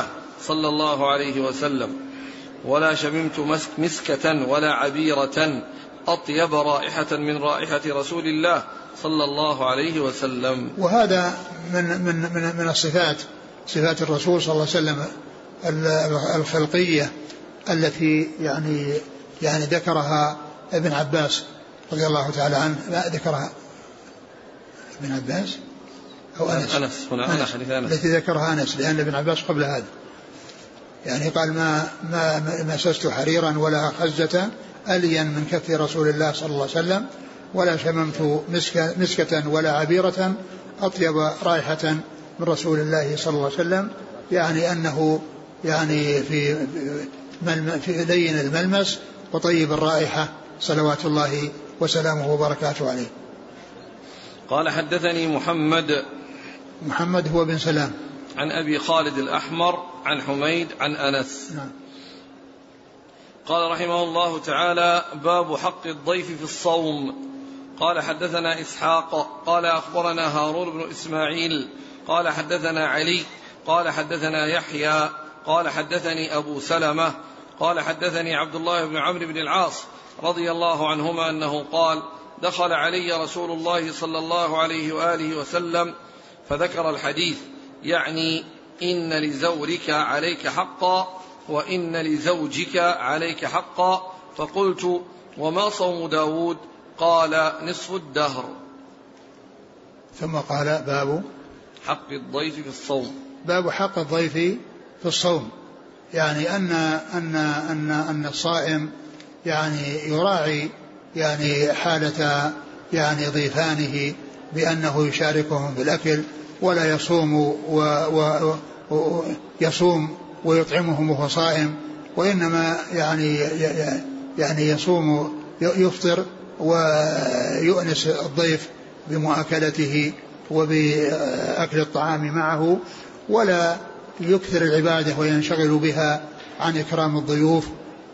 صلى الله عليه وسلم، ولا شممت مسكة ولا عبيرة أطيب رائحة من رائحة رسول الله صلى الله عليه وسلم. وهذا من من من من الصفات، صفات الرسول صلى الله عليه وسلم الخلقية التي يعني يعني ذكرها ابن عباس رضي الله تعالى عنه. لا ذكرها ابن عباس أو أنس, أنس, هنا أنس حديث أنس التي ذكرها أنس، لأن ابن عباس قبل هذا يعني قال ما ما مسست حريرا ولا خزة أليا من كف رسول الله صلى الله عليه وسلم، ولا شممت مسكة, مسكة ولا عبيرة أطيب رائحة من رسول الله صلى الله عليه وسلم، يعني أنه يعني في في لين الملمس وطيب الرائحة صلوات الله وسلامه وبركاته عليه. قال حدثني محمد محمد هو بن سلام عن أبي خالد الأحمر عن حميد عن أنس. نعم. قال رحمه الله تعالى: باب حق الضيف في الصوم. قال حدثنا إسحاق قال أخبرنا هارون بن إسماعيل قال حدثنا علي قال حدثنا يحيى قال حدثني أبو سلمة قال حدثني عبد الله بن عمرو بن العاص رضي الله عنهما أنه قال: دخل علي رسول الله صلى الله عليه وآله وسلم فذكر الحديث، يعني إن لزورك عليك حقا وإن لزوجك عليك حقا، فقلت: وما صوم داود؟ قال: نصف الدهر. ثم قال: باب حق الضيف في الصوم. باب حق الضيف في الصوم، يعني أن أن أن أن الصائم يعني يراعي يعني حالة يعني ضيفانه بأنه يشاركهم بالأكل، ولا يصوم ويصوم ويطعمهم وهو صائم، وإنما يعني يعني يصوم يفطر ويؤنس الضيف بمؤاكلته وبأكل الطعام معه، ولا يكثر العبادة وينشغل بها عن إكرام الضيوف.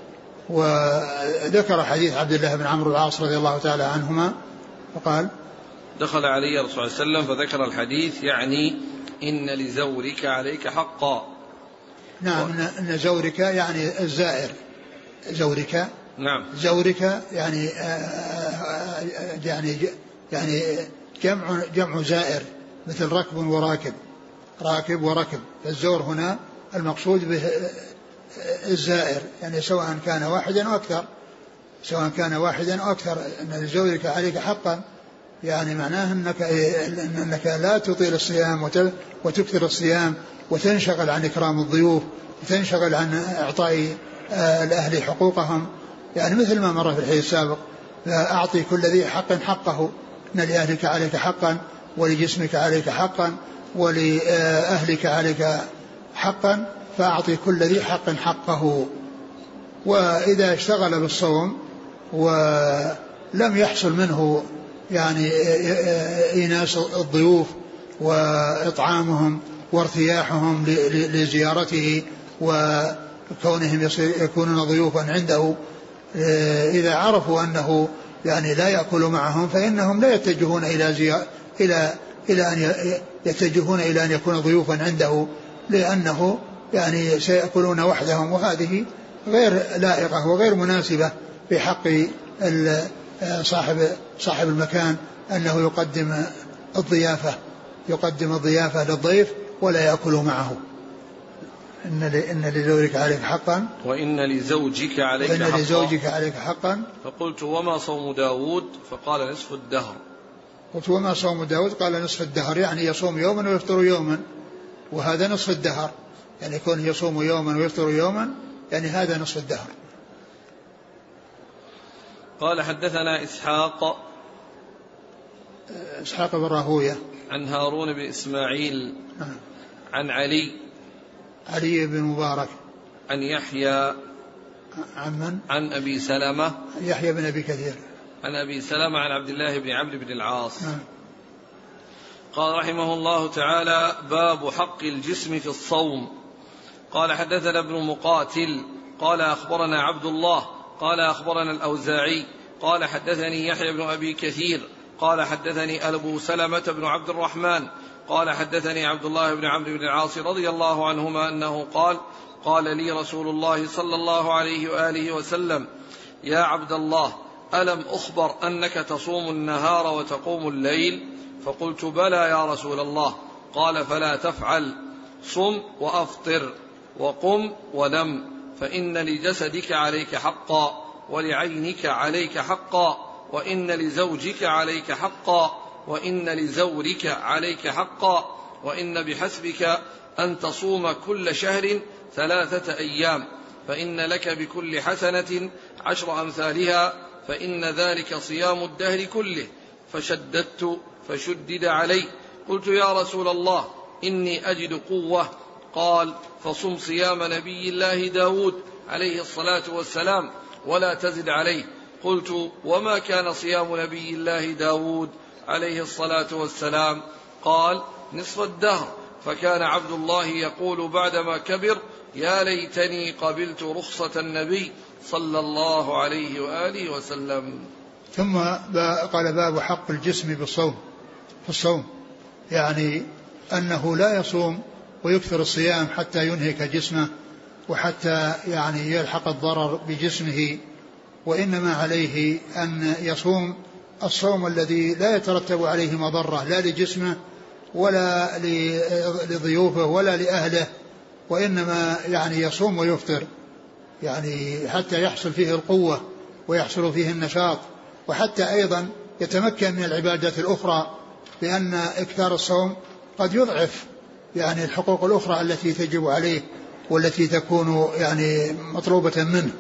وذكر حديث عبد الله بن عمرو العاص رضي الله تعالى عنهما وقال: دخل علي رسول الله صلى الله عليه وسلم فذكر الحديث، يعني إن لزورك عليك حقا. نعم. و... إن زورك يعني الزائر، زورك نعم زورك يعني يعني يعني جمع جمع زائر، مثل ركب وراكب، راكب وركب، فالزور هنا المقصود به الزائر، يعني سواء كان واحدا أو أكثر، سواء كان واحدا أو أكثر. أن لزورك عليك حقا يعني معناه أنك, أنك لا تطيل الصيام وتكثر الصيام وتنشغل عن إكرام الضيوف وتنشغل عن إعطاء الأهل حقوقهم، يعني مثل ما مر في الحديث السابق: أعطي كل ذي حق حقه، إن لأهلك عليك حقا ولجسمك عليك حقا ولأهلك عليك حقا، فأعطي كل ذي حق حقه. وإذا اشتغل بالصوم ولم يحصل منه يعني إيناس الضيوف وإطعامهم وارتياحهم لزيارته وكونهم يكونون ضيوفا عنده، إذا عرفوا أنه يعني لا يأكل معهم فإنهم لا يتجهون إلى زيارة إلى إلى أن يتجهون إلى أن يكون ضيوفا عنده، لأنه يعني سيأكلون وحدهم، وهذه غير لائقة وغير مناسبة في حق صاحب صاحب المكان، أنه يقدم الضيافة يقدم الضيافة للضيف ولا يأكل معه. إن إن لزوجك عليك حقا وإن لزوجك عليك وإن حقا لزوجك عليك حقا. فقلت: وما صوم داود؟ فقال: نصف الدهر. قلت: وما صوم داود؟ قال: نصف الدهر، يعني يصوم يوما ويفطر يوما، وهذا نصف الدهر، يعني يكون يصوم يوما ويفطر يوما، يعني هذا نصف الدهر. قال حدثنا إسحاق إسحاق بن راهوية عن هارون بن إسماعيل عن علي علي بن مبارك عن يحيى عن من؟ عن أبي سلمة يحيى بن أبي كثير عن أبي سلمة عن عبد الله بن عمرو بن العاص. نعم. قال رحمه الله تعالى: باب حق الجسم في الصوم. قال حدثنا ابن مقاتل قال أخبرنا عبد الله قال أخبرنا الأوزاعي قال حدثني يحيى بن أبي كثير قال حدثني أبو سلمة بن عبد الرحمن قال حدثني عبد الله بن عمرو بن العاص رضي الله عنهما أنه قال قال لي رسول الله صلى الله عليه وآله وسلم يا عبد الله ألم أخبر أنك تصوم النهار وتقوم الليل؟ فقلت بلى يا رسول الله. قال فلا تفعل، صم وأفطر وقم ونم، فإن لجسدك عليك حقا ولعينك عليك حقا وإن لزوجك عليك حقا وإن لزورك عليك حقا وإن بحسبك أن تصوم كل شهر ثلاثة أيام فإن لك بكل حسنة عشر أمثالها فإن ذلك صيام الدهر كله. فشددت فشدد علي. قلت يا رسول الله إني أجد قوة. قال فصم صيام نبي الله داود عليه الصلاة والسلام ولا تزد عليه. قلت وما كان صيام نبي الله داود عليه الصلاة والسلام؟ قال نصف الدهر. فكان عبد الله يقول بعدما كبر يا ليتني قبلت رخصة النبي صلى الله عليه وآله وسلم. ثم قال باب حق الجسم بالصوم في الصوم، يعني أنه لا يصوم ويكثر الصيام حتى ينهك جسمه وحتى يعني يلحق الضرر بجسمه، وإنما عليه أن يصوم الصوم الذي لا يترتب عليه مضرة لا لجسمه ولا لضيوفه ولا لأهله، وإنما يعني يصوم ويفطر يعني حتى يحصل فيه القوة ويحصل فيه النشاط، وحتى أيضا يتمكن من العبادات الأخرى، لأن إكثار الصوم قد يضعف يعني الحقوق الأخرى التي تجب عليه والتي تكون يعني مطلوبة منه،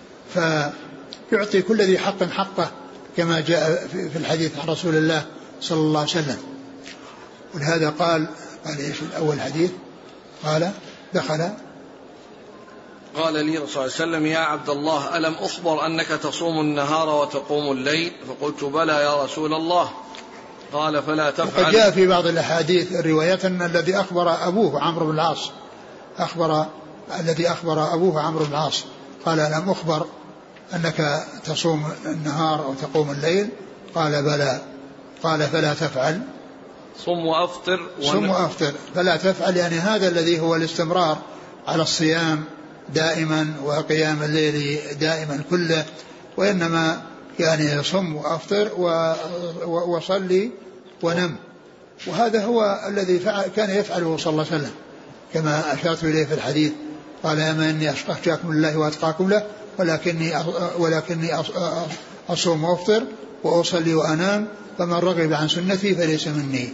فيعطي كل ذي حق حقه كما جاء في الحديث عن رسول الله صلى الله عليه وسلم. ولهذا قال قال إيش الأول حديث؟ قال دخل قال لي رسول الله صلى الله عليه وسلم يا عبد الله ألم أخبر أنك تصوم النهار وتقوم الليل؟ فقلت بلى يا رسول الله. قال فلا تفعل. وقد جاء في بعض الأحاديث الروايات أن الذي أخبر أبوه عمرو بن العاص أخبر الذي أخبر أبوه عمرو بن العاص قال ألم أخبر أنك تصوم النهار أو تقوم الليل؟ قال بلى. قال فلا تفعل، صم وأفطر صم وأفطر فلا تفعل، يعني هذا الذي هو الاستمرار على الصيام دائما وقيام الليل دائما كله، وإنما يعني صم وأفطر وصلي ونم، وهذا هو الذي كان يفعله صلى الله عليه وسلم كما أشرت إليه في الحديث. قال يا من إني أخشاكم لله وأتقاكم له ولكني ولكني أصوم وأفطر وأصلي وأنام فمن رغب عن سنتي فليس مني.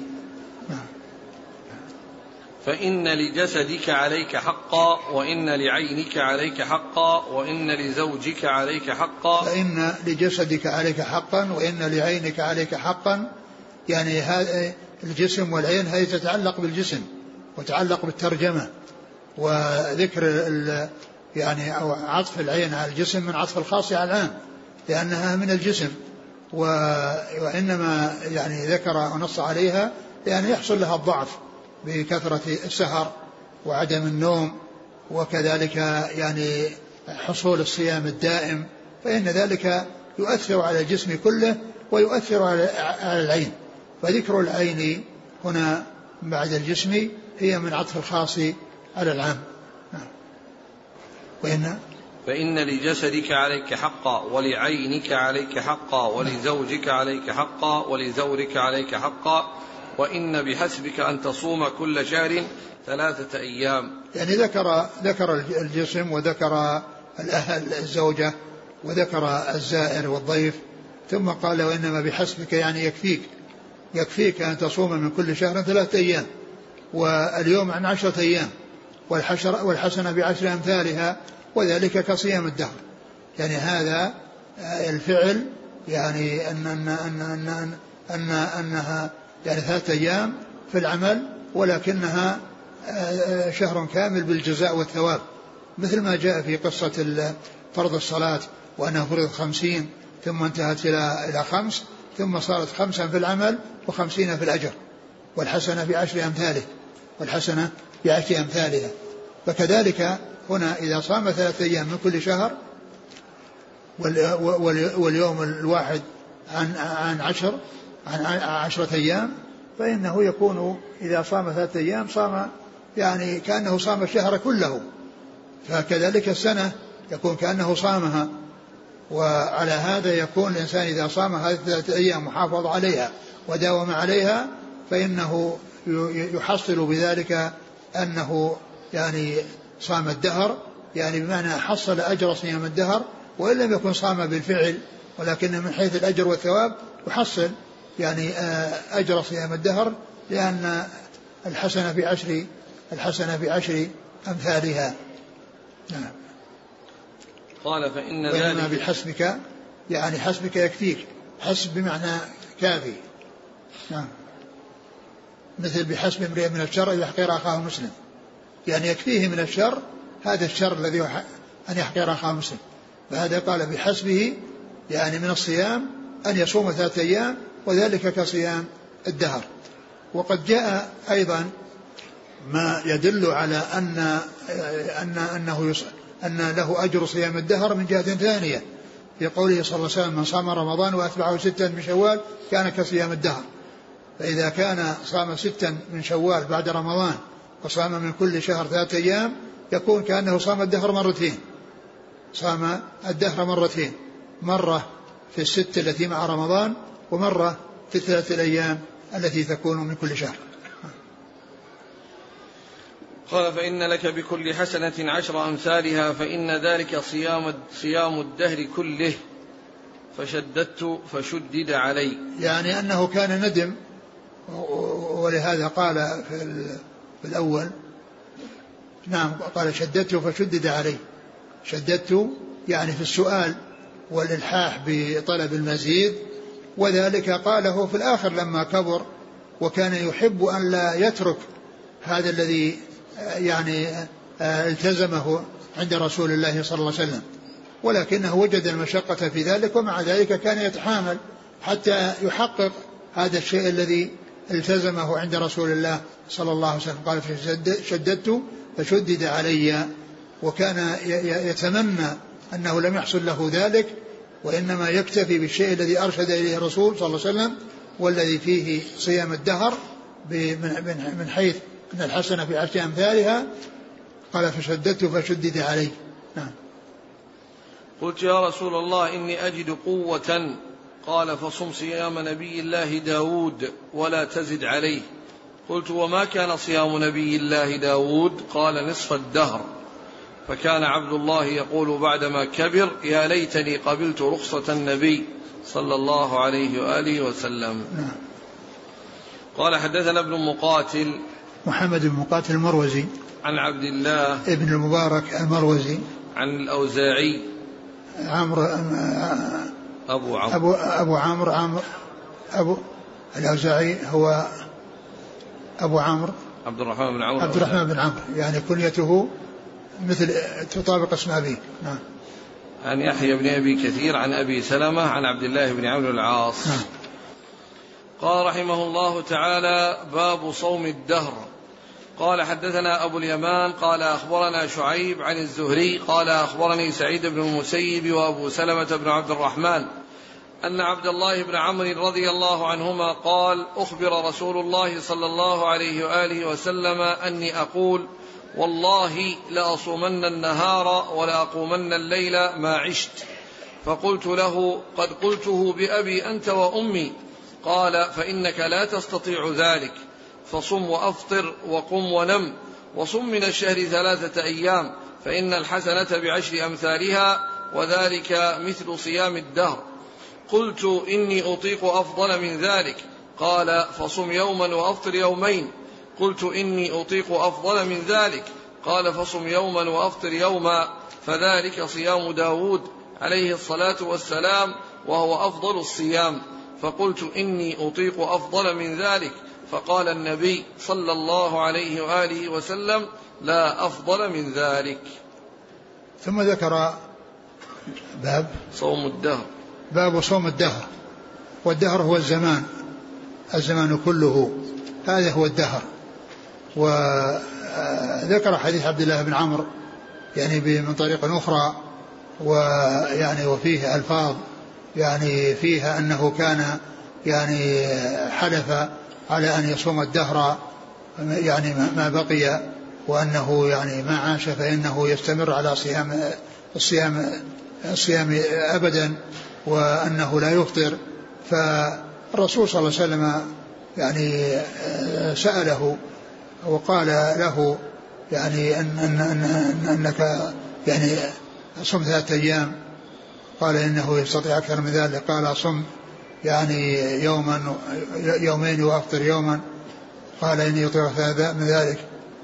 فإن لجسدك عليك حقا وإن لعينك عليك حقا وإن لزوجك عليك حقا. فإن لجسدك عليك حقا وإن لعينك عليك حقا، يعني هذا الجسم والعين هذه تتعلق بالجسم وتعلق بالترجمة، وذكر يعني أو عطف العين على الجسم من عطف الخاص على العام لأنها من الجسم، وإنما يعني ذكر ونص عليها لأن يحصل لها الضعف بكثرة السهر وعدم النوم، وكذلك يعني حصول الصيام الدائم، فإن ذلك يؤثر على الجسم كله ويؤثر على العين، فذكر العين هنا بعد الجسم هي من عطف الخاص على العام. وإن فإن لجسدك عليك حقا ولعينك عليك حقا ولزوجك عليك حقا ولزورك عليك حقا وإن بحسبك أن تصوم كل شهر ثلاثة أيام. يعني ذكر ذكر الجسم وذكر الأهل الزوجة وذكر الزائر والضيف، ثم قال وإنما بحسبك يعني يكفيك يكفيك أن تصوم من كل شهر ثلاثة أيام، واليوم عن عشرة أيام، والحسنة بعشر أمثالها وذلك كصيام الدهر. يعني هذا الفعل يعني أن أن أن أن, أن أنها يعني ثلاثة أيام في العمل ولكنها شهر كامل بالجزاء والثواب، مثل ما جاء في قصة فرض الصلاة وأنها فرض خمسين ثم انتهت إلى إلى خمس ثم صارت خمسا في العمل وخمسين في الأجر، والحسنة بعشر أمثاله والحسنة بعشر أمثالها. فكذلك هنا إذا صام ثلاثة أيام من كل شهر واليوم الواحد عن عن عشر عن عشرة أيام فإنه يكون إذا صام ثلاثة أيام صام يعني كأنه صام الشهر كله، فكذلك السنة يكون كأنه صامها. وعلى هذا يكون الإنسان إذا صام هذه الثلاثة أيام محافظ عليها وداوم عليها فإنه يحصل بذلك أنه يعني صام الدهر، يعني بمعنى حصل أجر صيام الدهر، وإن لم يكن صام بالفعل ولكن من حيث الأجر والثواب يحصل يعني أجر صيام الدهر، لأن الحسنة بعشر الحسنة بعشر أمثالها. نعم. قال فإن ذلك بحسبك يعني حسبك يكفيك، حسب بمعنى كافي. نعم. مثل بحسب امرئ من الشر أن يحقر أخاه مسلم، يعني يكفيه من الشر هذا الشر الذي أن يحقر أخاه مسلم، فهذا قال بحسبه يعني من الصيام أن يصوم ثلاثة أيام وذلك كصيام الدهر. وقد جاء أيضا ما يدل على أن أن أنه أن له أجر صيام الدهر من جهة ثانية في قوله صلى الله عليه وسلم: من صام رمضان وأتبعه ستا من شوال كان كصيام الدهر. فإذا كان صام ستا من شوال بعد رمضان وصام من كل شهر ثلاثة أيام يكون كأنه صام الدهر مرتين، صام الدهر مرتين، مرة في الست التي مع رمضان ومرة في الثلاثة الأيام التي تكون من كل شهر. قال فإن لك بكل حسنة عشر أمثالها فإن ذلك صيام صيام الدهر كله فشددت فشدد علي، يعني أنه كان ندم، ولهذا قال في الأول نعم قال شددت فشدد علي، شددت يعني في السؤال والإلحاح بطلب المزيد، وذلك قاله في الآخر لما كبر وكان يحب أن لا يترك هذا الذي يعني التزمه عند رسول الله صلى الله عليه وسلم، ولكنه وجد المشقة في ذلك ومع ذلك كان يتحامل حتى يحقق هذا الشيء الذي التزمه عند رسول الله صلى الله عليه وسلم. قال شددت فشدد علي، وكان يتمنى أنه لم يحصل له ذلك وإنما يكتفي بالشيء الذي أرشد إليه الرسول صلى الله عليه وسلم والذي فيه صيام الدهر من حيث أن الحسنة في عشر أمثالها. قال فشددت فشدد علي. نعم. قلت يا رسول الله إني أجد قوة، قال فصم صيام نبي الله داود ولا تزد عليه. قلت وما كان صيام نبي الله داود؟ قال نصف الدهر. فكان عبد الله يقول بعدما كبر يا ليتني قبلت رخصة النبي صلى الله عليه وآله وسلم. نعم. قال حدثنا ابن مقاتل محمد بن مقاتل المروزي عن عبد الله ابن المبارك المروزي عن الأوزاعي عمرو أبو عمرو أبو أبو عمرو عمرو أبو الأوزاعي هو أبو عمرو عبد الرحمن بن عمرو عبد الرحمن بن عمرو، يعني كنيته مثل تطابق اسم أبيه. نعم. عن يحيى بن أبي كثير عن أبي سلمة عن عبد الله بن عمرو العاص. نعم. قال رحمه الله تعالى باب صوم الدهر. قال حدثنا أبو اليمان قال أخبرنا شعيب عن الزهري قال أخبرني سعيد بن المسيب وأبو سلمة بن عبد الرحمن أن عبد الله بن عمرو رضي الله عنهما قال أخبر رسول الله صلى الله عليه وآله وسلم أني أقول والله لأصومن النهار ولأقومن الليل ما عشت. فقلت له قد قلته بأبي أنت وأمي. قال فإنك لا تستطيع ذلك، فصم وأفطر وقم ونم، وصم من الشهر ثلاثة أيام فإن الحسنة بعشر أمثالها وذلك مثل صيام الدهر. قلت إني أطيق أفضل من ذلك. قال فصم يوما وأفطر يومين. قلت إني أطيق أفضل من ذلك. قال فصم يوما وأفطر يوما فذلك صيام داود عليه الصلاة والسلام وهو أفضل الصيام. فقلت إني أطيق أفضل من ذلك. فقال النبي صلى الله عليه وآله وسلم لا أفضل من ذلك. ثم ذكر باب صوم الدهر. باب صوم الدهر، والدهر هو الزمان، الزمان كله هذا هو الدهر. وذكر حديث عبد الله بن عمرو يعني من طريق أخرى، ويعني وفيه ألفاظ يعني فيها أنه كان يعني حلف على أن يصوم الدهر يعني ما بقي، وأنه يعني ما عاش فإنه يستمر على صيام الصيام الصيام أبدا، وأنه لا يفطر. فالرسول صلى الله عليه وسلم يعني سأله وقال له يعني أن أن أن أنك يعني صم ثلاثة أيام، قال إنه يستطيع أكثر من ذلك، قال صم يعني يوما يومين وأفطر يوما، قال إني يطيق من ذلك،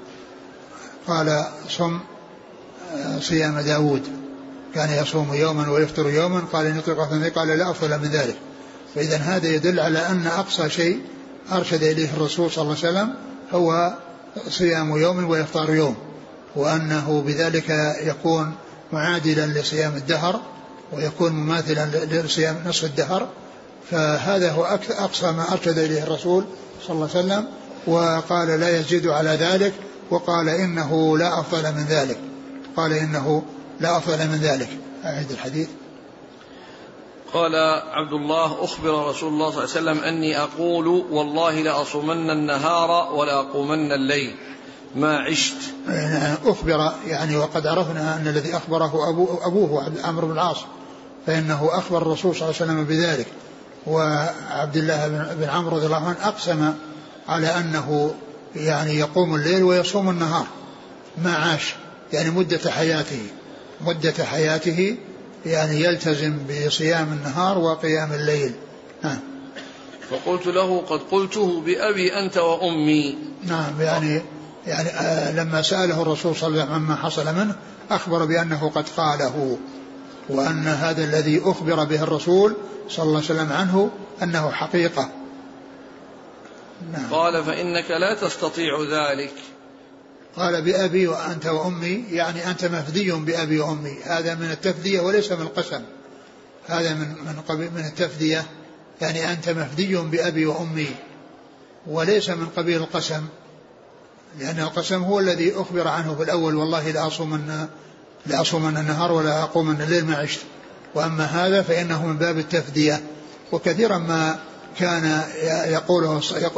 قال صم صيام داود كان يصوم يوما ويفطر يوما، قال إني يطيق من ذلك، قال لا أفضل من ذلك. فإذا هذا يدل على أن أقصى شيء أرشد إليه الرسول صلى الله عليه وسلم هو صيام يوم وإفطار يوم، وأنه بذلك يكون معادلا لصيام الدهر ويكون مماثلا لصيام نصف الدهر. فهذا هو أقصى ما أرشد إليه الرسول صلى الله عليه وسلم، وقال لا يزيد على ذلك، وقال إنه لا أفضل من ذلك، قال إنه لا أفضل من ذلك. أعيد الحديث. قال عبد الله أخبر رسول الله صلى الله عليه وسلم أني أقول والله لأصومن النهار ولا أقومن الليل ما عشت. أخبر يعني، وقد عرفنا أن الذي أخبره أبوه, أبوه عمرو بن العاص، فإنه أخبر الرسول صلى الله عليه وسلم بذلك. وعبد الله بن عمرو رضي الله عنه أقسم على أنه يعني يقوم الليل ويصوم النهار ما عاش، يعني مدة حياته مدة حياته يعني يلتزم بصيام النهار وقيام الليل. ها. فقلت له قد قلته بأبي أنت وأمي. نعم، يعني يعني آه لما سأله الرسول صلى الله عليه وسلم عما حصل منه أخبر بأنه قد قاله، وأن هذا الذي أخبر به الرسول صلى الله عليه وسلم عنه أنه حقيقة. نعم. قال فإنك لا تستطيع ذلك. قال بأبي وأنت وأمي، يعني أنت مفدي بأبي وأمي، هذا من التفدية وليس من القسم، هذا من من قبيل من التفدية، يعني أنت مفدي بأبي وأمي وليس من قبيل القسم، لأن القسم هو الذي أخبر عنه في الأول والله لأصومن لأصومن النهار ولا أقومن الليل ما عشت. وأما هذا فإنه من باب التفدية. وكثيرا ما كان يقوله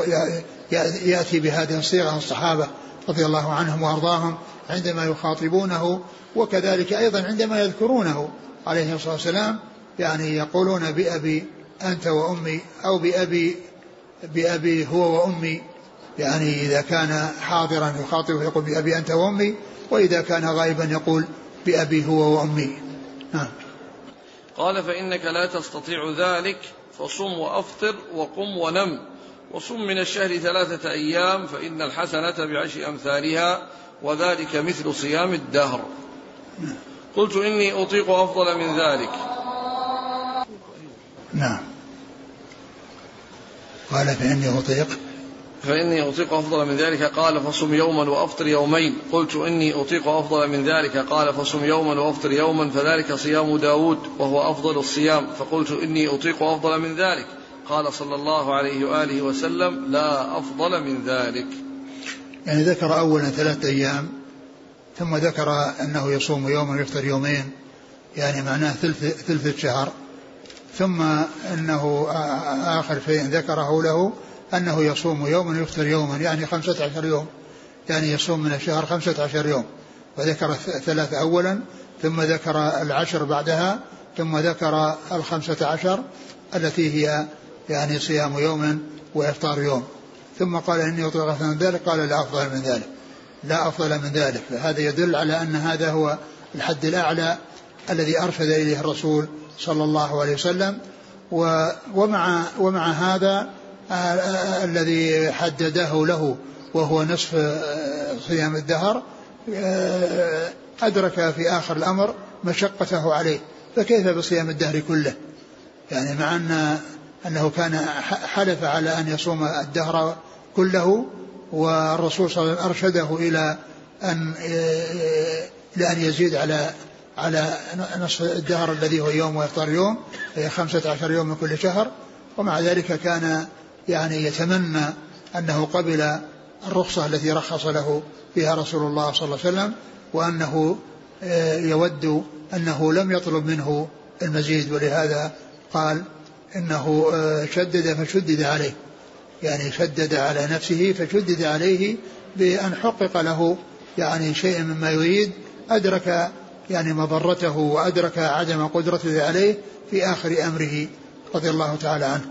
يأتي بهذه الصيغة الصحابة رضي الله عنهم وأرضاهم عندما يخاطبونه، وكذلك أيضا عندما يذكرونه عليه الصلاة والسلام، يعني يقولون بأبي أنت وأمي، أو بأبي بأبي هو وأمي، يعني إذا كان حاضرا يخاطبه يقول بأبي أنت وأمي، وإذا كان غائبا يقول بأبي هو وأمي. نعم. قال فإنك لا تستطيع ذلك فصم وأفطر وقم ونم وصم من الشهر ثلاثة أيام فإن الحسنة بعشر أمثالها وذلك مثل صيام الدهر. قلت إني أطيق أفضل من ذلك. نعم. قال فإني أطيق فإني أطيق أفضل من ذلك، قال فصم يوما وأفطر يومين. قلت إني أطيق أفضل من ذلك، قال فصم يوما وأفطر يوما فذلك صيام داود وهو أفضل الصيام. فقلت إني أطيق أفضل من ذلك، قال صلى الله عليه وآله وسلم لا أفضل من ذلك. يعني ذكر أولا ثلاثة أيام، ثم ذكر أنه يصوم يوما ويفطر يومين، يعني معناه ثلث, ثلث الشهر، ثم أنه آخر شيء ذكره له أنه يصوم يوما ويفطر يوما، يعني خمسة عشر يوم، يعني يصوم من الشهر خمسة عشر يوم. وذكر ثلاثة أولا، ثم ذكر العشر بعدها، ثم ذكر الخمسة عشر التي هي يعني صيام يوم وإفطار يوم، ثم قال إني أطيق من ذلك، قال لا أفضل من ذلك لا أفضل من ذلك. فهذا يدل على أن هذا هو الحد الأعلى الذي أرشد إليه الرسول صلى الله عليه وسلم. ومع, ومع هذا الذي حدده له وهو نصف صيام الدهر أدرك في آخر الأمر مشقته عليه، فكيف بصيام الدهر كله؟ يعني مع أن أنه كان حلف على أن يصوم الدهر كله، والرسول صلى الله عليه وسلم أرشده إلى أن لأن يزيد على على نصف الدهر الذي هو يوم ويفطر يوم، هي خمسة عشر يوم من كل شهر. ومع ذلك كان يعني يتمنى أنه قبل الرخصة التي رخص له فيها رسول الله صلى الله عليه وسلم، وأنه يود أنه لم يطلب منه المزيد، ولهذا قال إنه شدد فشدد عليه، يعني شدد على نفسه فشدد عليه بأن حقق له يعني شيء مما يريد، أدرك يعني مضرته وأدرك عدم قدرته عليه في آخر أمره رضي الله تعالى عنه.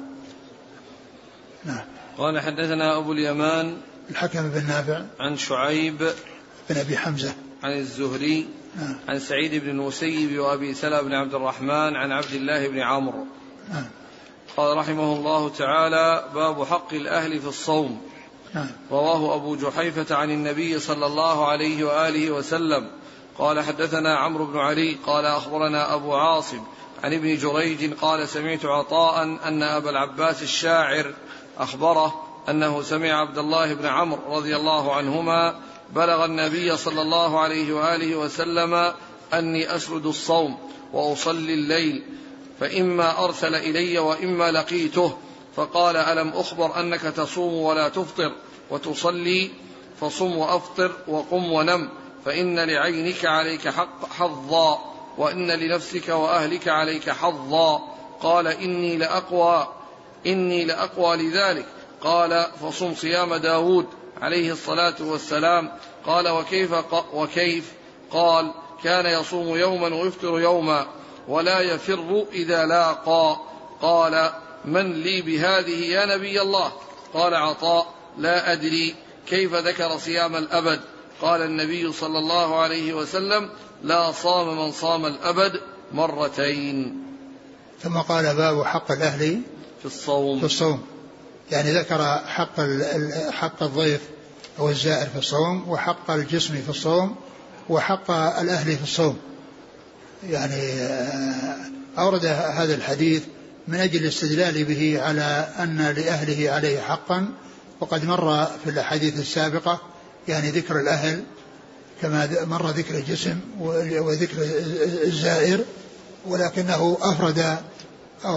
نعم. قال حدثنا أبو اليمان الحكم بن نافع عن شعيب بن أبي حمزة عن الزهري نعم. عن سعيد بن المسيب وأبي سلمة بن عبد الرحمن عن عبد الله بن عمرو نعم. قال رحمه الله تعالى: باب حق الأهل في الصوم. نعم. رواه أبو جحيفة عن النبي صلى الله عليه وآله وسلم قال: حدثنا عمرو بن علي قال أخبرنا أبو عاصم عن ابن جريج قال: سمعت عطاء أن أبا العباس الشاعر أخبره أنه سمع عبد الله بن عمرو رضي الله عنهما بلغ النبي صلى الله عليه وآله وسلم أني أسرد الصوم وأصلي الليل، فإما أرسل إلي وإما لقيته، فقال: ألم أخبر أنك تصوم ولا تفطر وتصلي؟ فصم وأفطر وقم ونم، فإن لعينك عليك حق حظا، وإن لنفسك وأهلك عليك حظا. قال: إني لأقوى إني لأقوى لذلك. قال: فصم صيام داود عليه الصلاة والسلام. قال: وكيف, وكيف؟ قال: كان يصوم يوما ويفطر يوما ولا يفر إذا لاقى. قال: من لي بهذه يا نبي الله؟ قال عطاء: لا أدري كيف ذكر صيام الأبد. قال النبي صلى الله عليه وسلم: لا صام من صام الأبد مرتين. ثم قال: باب حق الأهل في الصوم. في الصوم، يعني ذكر حق حق الضيف أو الزائر في الصوم، وحق الجسم في الصوم، وحق الأهل في الصوم. يعني أورد هذا الحديث من أجل الاستدلال به على أن لأهله عليه حقا، وقد مر في الأحاديث السابقة يعني ذكر الأهل كما مر ذكر الجسم وذكر الزائر، ولكنه أفرد أو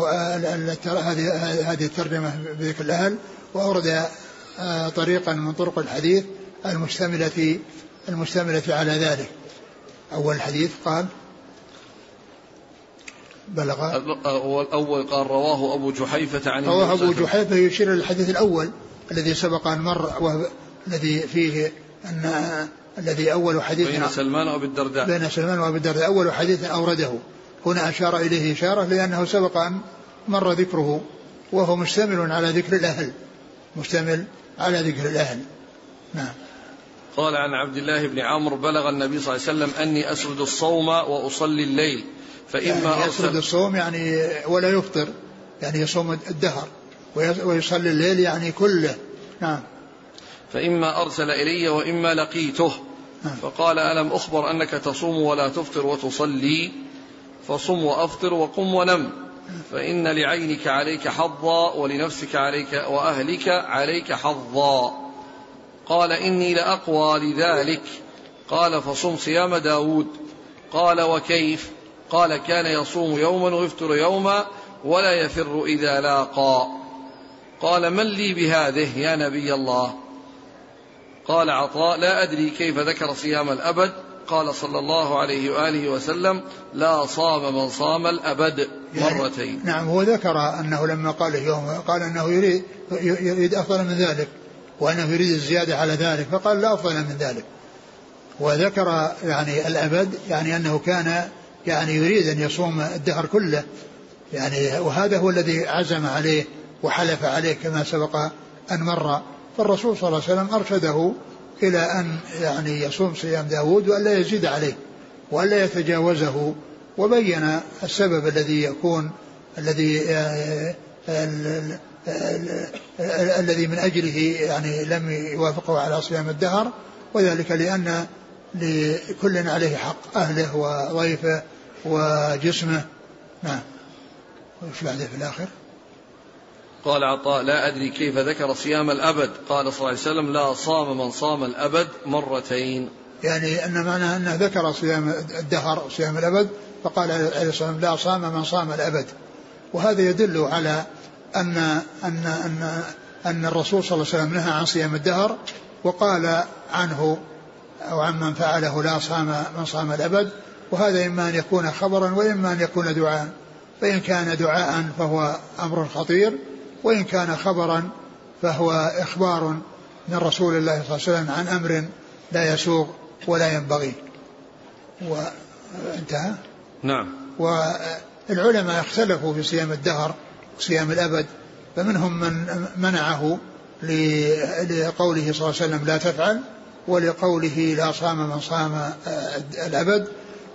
هذه الترجمة بذكر الأهل، وأورد طريقا من طرق الحديث المشتملة المشتملة على ذلك. أول الحديث قال بلغ الأول قال رواه أبو جحيفة عن رواه أبو جحيفة يشير للحديث الأول الذي سبق أن مر، الذي فيه أن الذي أول حديث بين سلمان وأبي الدرداء بين سلمان وأبي الدرداء أول حديث أورده، هنا أشار إليه إشارة لأنه سبق أن مر ذكره، وهو مشتمل على ذكر الأهل مشتمل على ذكر الأهل. نعم. قال عن عبد الله بن عمرو بلغ النبي صلى الله عليه وسلم أني أسرد الصوم وأصلي الليل، فإما يعني يسرد الصوم يعني ولا يفطر، يعني يصوم الدهر، ويصلي الليل يعني كله. نعم. فإما أرسل إلي وإما لقيته. نعم. فقال: ألم أخبر أنك تصوم ولا تفطر وتصلي؟ فصم وأفطر وقم ونم، فإن لعينك عليك حظا ولنفسك عليك وأهلك عليك حظا. قال: إني لأقوى لذلك. قال: فصم صيام داود. قال: وكيف؟ قال: كان يصوم يوما ويفطر يوما ولا يفر إذا لاقى. قال: من لي بهذه يا نبي الله؟ قال عطاء: لا أدري كيف ذكر صيام الأبد. قال صلى الله عليه وآله وسلم: لا صام من صام الأبد مرتين. يعني نعم، هو ذكر أنه لما قال يوم قال أنه يريد, يريد أفضل من ذلك، وأنه يريد الزيادة على ذلك، فقال: لا أفضل من ذلك. وذكر يعني الأبد، يعني أنه كان يعني يريد أن يصوم الدهر كله، يعني وهذا هو الذي عزم عليه وحلف عليه كما سبق أن مر. فالرسول صلى الله عليه وسلم أرشده إلى أن يعني يصوم صيام داود وألا يزيد عليه وألا يتجاوزه، وبين السبب الذي يكون الذي الذي من أجله يعني لم يوافقه على صيام الدهر، وذلك لأن لكل عليه حق، أهله وضيفه وجسمه. نعم. وش بعده في الآخر؟ قال عطاء: لا أدري كيف ذكر صيام الأبد. قال صلى الله عليه وسلم: لا صام من صام الأبد مرتين. يعني أن معنى أنه ذكر صيام الدهر صيام الأبد، فقال عليه الصلاة والسلام: لا صام من صام الأبد. وهذا يدل على أن أن أن أن الرسول صلى الله عليه وسلم نهى عن صيام الدهر، وقال عنه أو عن من فعله: لا صام من صام الأبد. وهذا إما أن يكون خبرا وإما أن يكون دعاء. فإن كان دعاء فهو أمر خطير، وإن كان خبرا فهو إخبار من رسول الله صلى الله عليه وسلم عن أمر لا يسوغ ولا ينبغي. وانتهى. نعم. والعلماء اختلفوا في صيام الدهر وصيام الأبد، فمنهم من منعه لقوله صلى الله عليه وسلم لا تفعل، ولقوله لا صام من صام الأبد،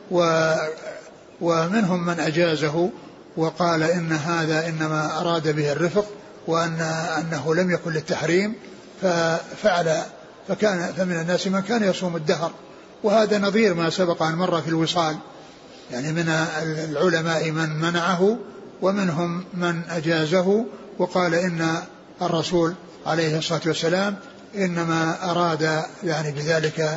ومنهم من أجازه وقال إن هذا إنما أراد به الرفق، وأن أنه لم يكن للتحريم ففعل. فكان فمن الناس من كان يصوم الدهر، وهذا نظير ما سبق أن مر في الوصال، يعني من العلماء من منعه ومنهم من أجازه وقال إن الرسول عليه الصلاة والسلام إنما أراد يعني بذلك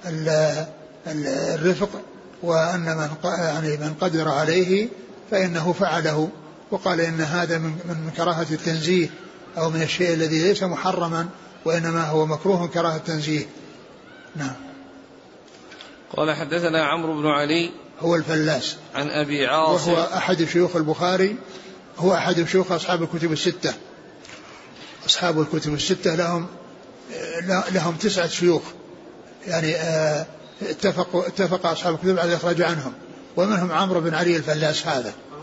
الرفق، وأن من يعني من قدر عليه فإنه فعله، وقال إن هذا من كراهة التنزيه أو من الشيء الذي ليس محرما وإنما هو مكروه كراهة التنزيه. نعم. قال حدثنا عمرو بن علي هو الفلاس عن أبي عاصم وهو أحد شيوخ البخاري، هو أحد شيوخ أصحاب الكتب الستة. أصحاب الكتب الستة لهم لهم تسعة شيوخ، يعني اتفق اتفق أصحاب الكتب على الإخراج عنهم، ومنهم عمرو بن علي الفلاس هذا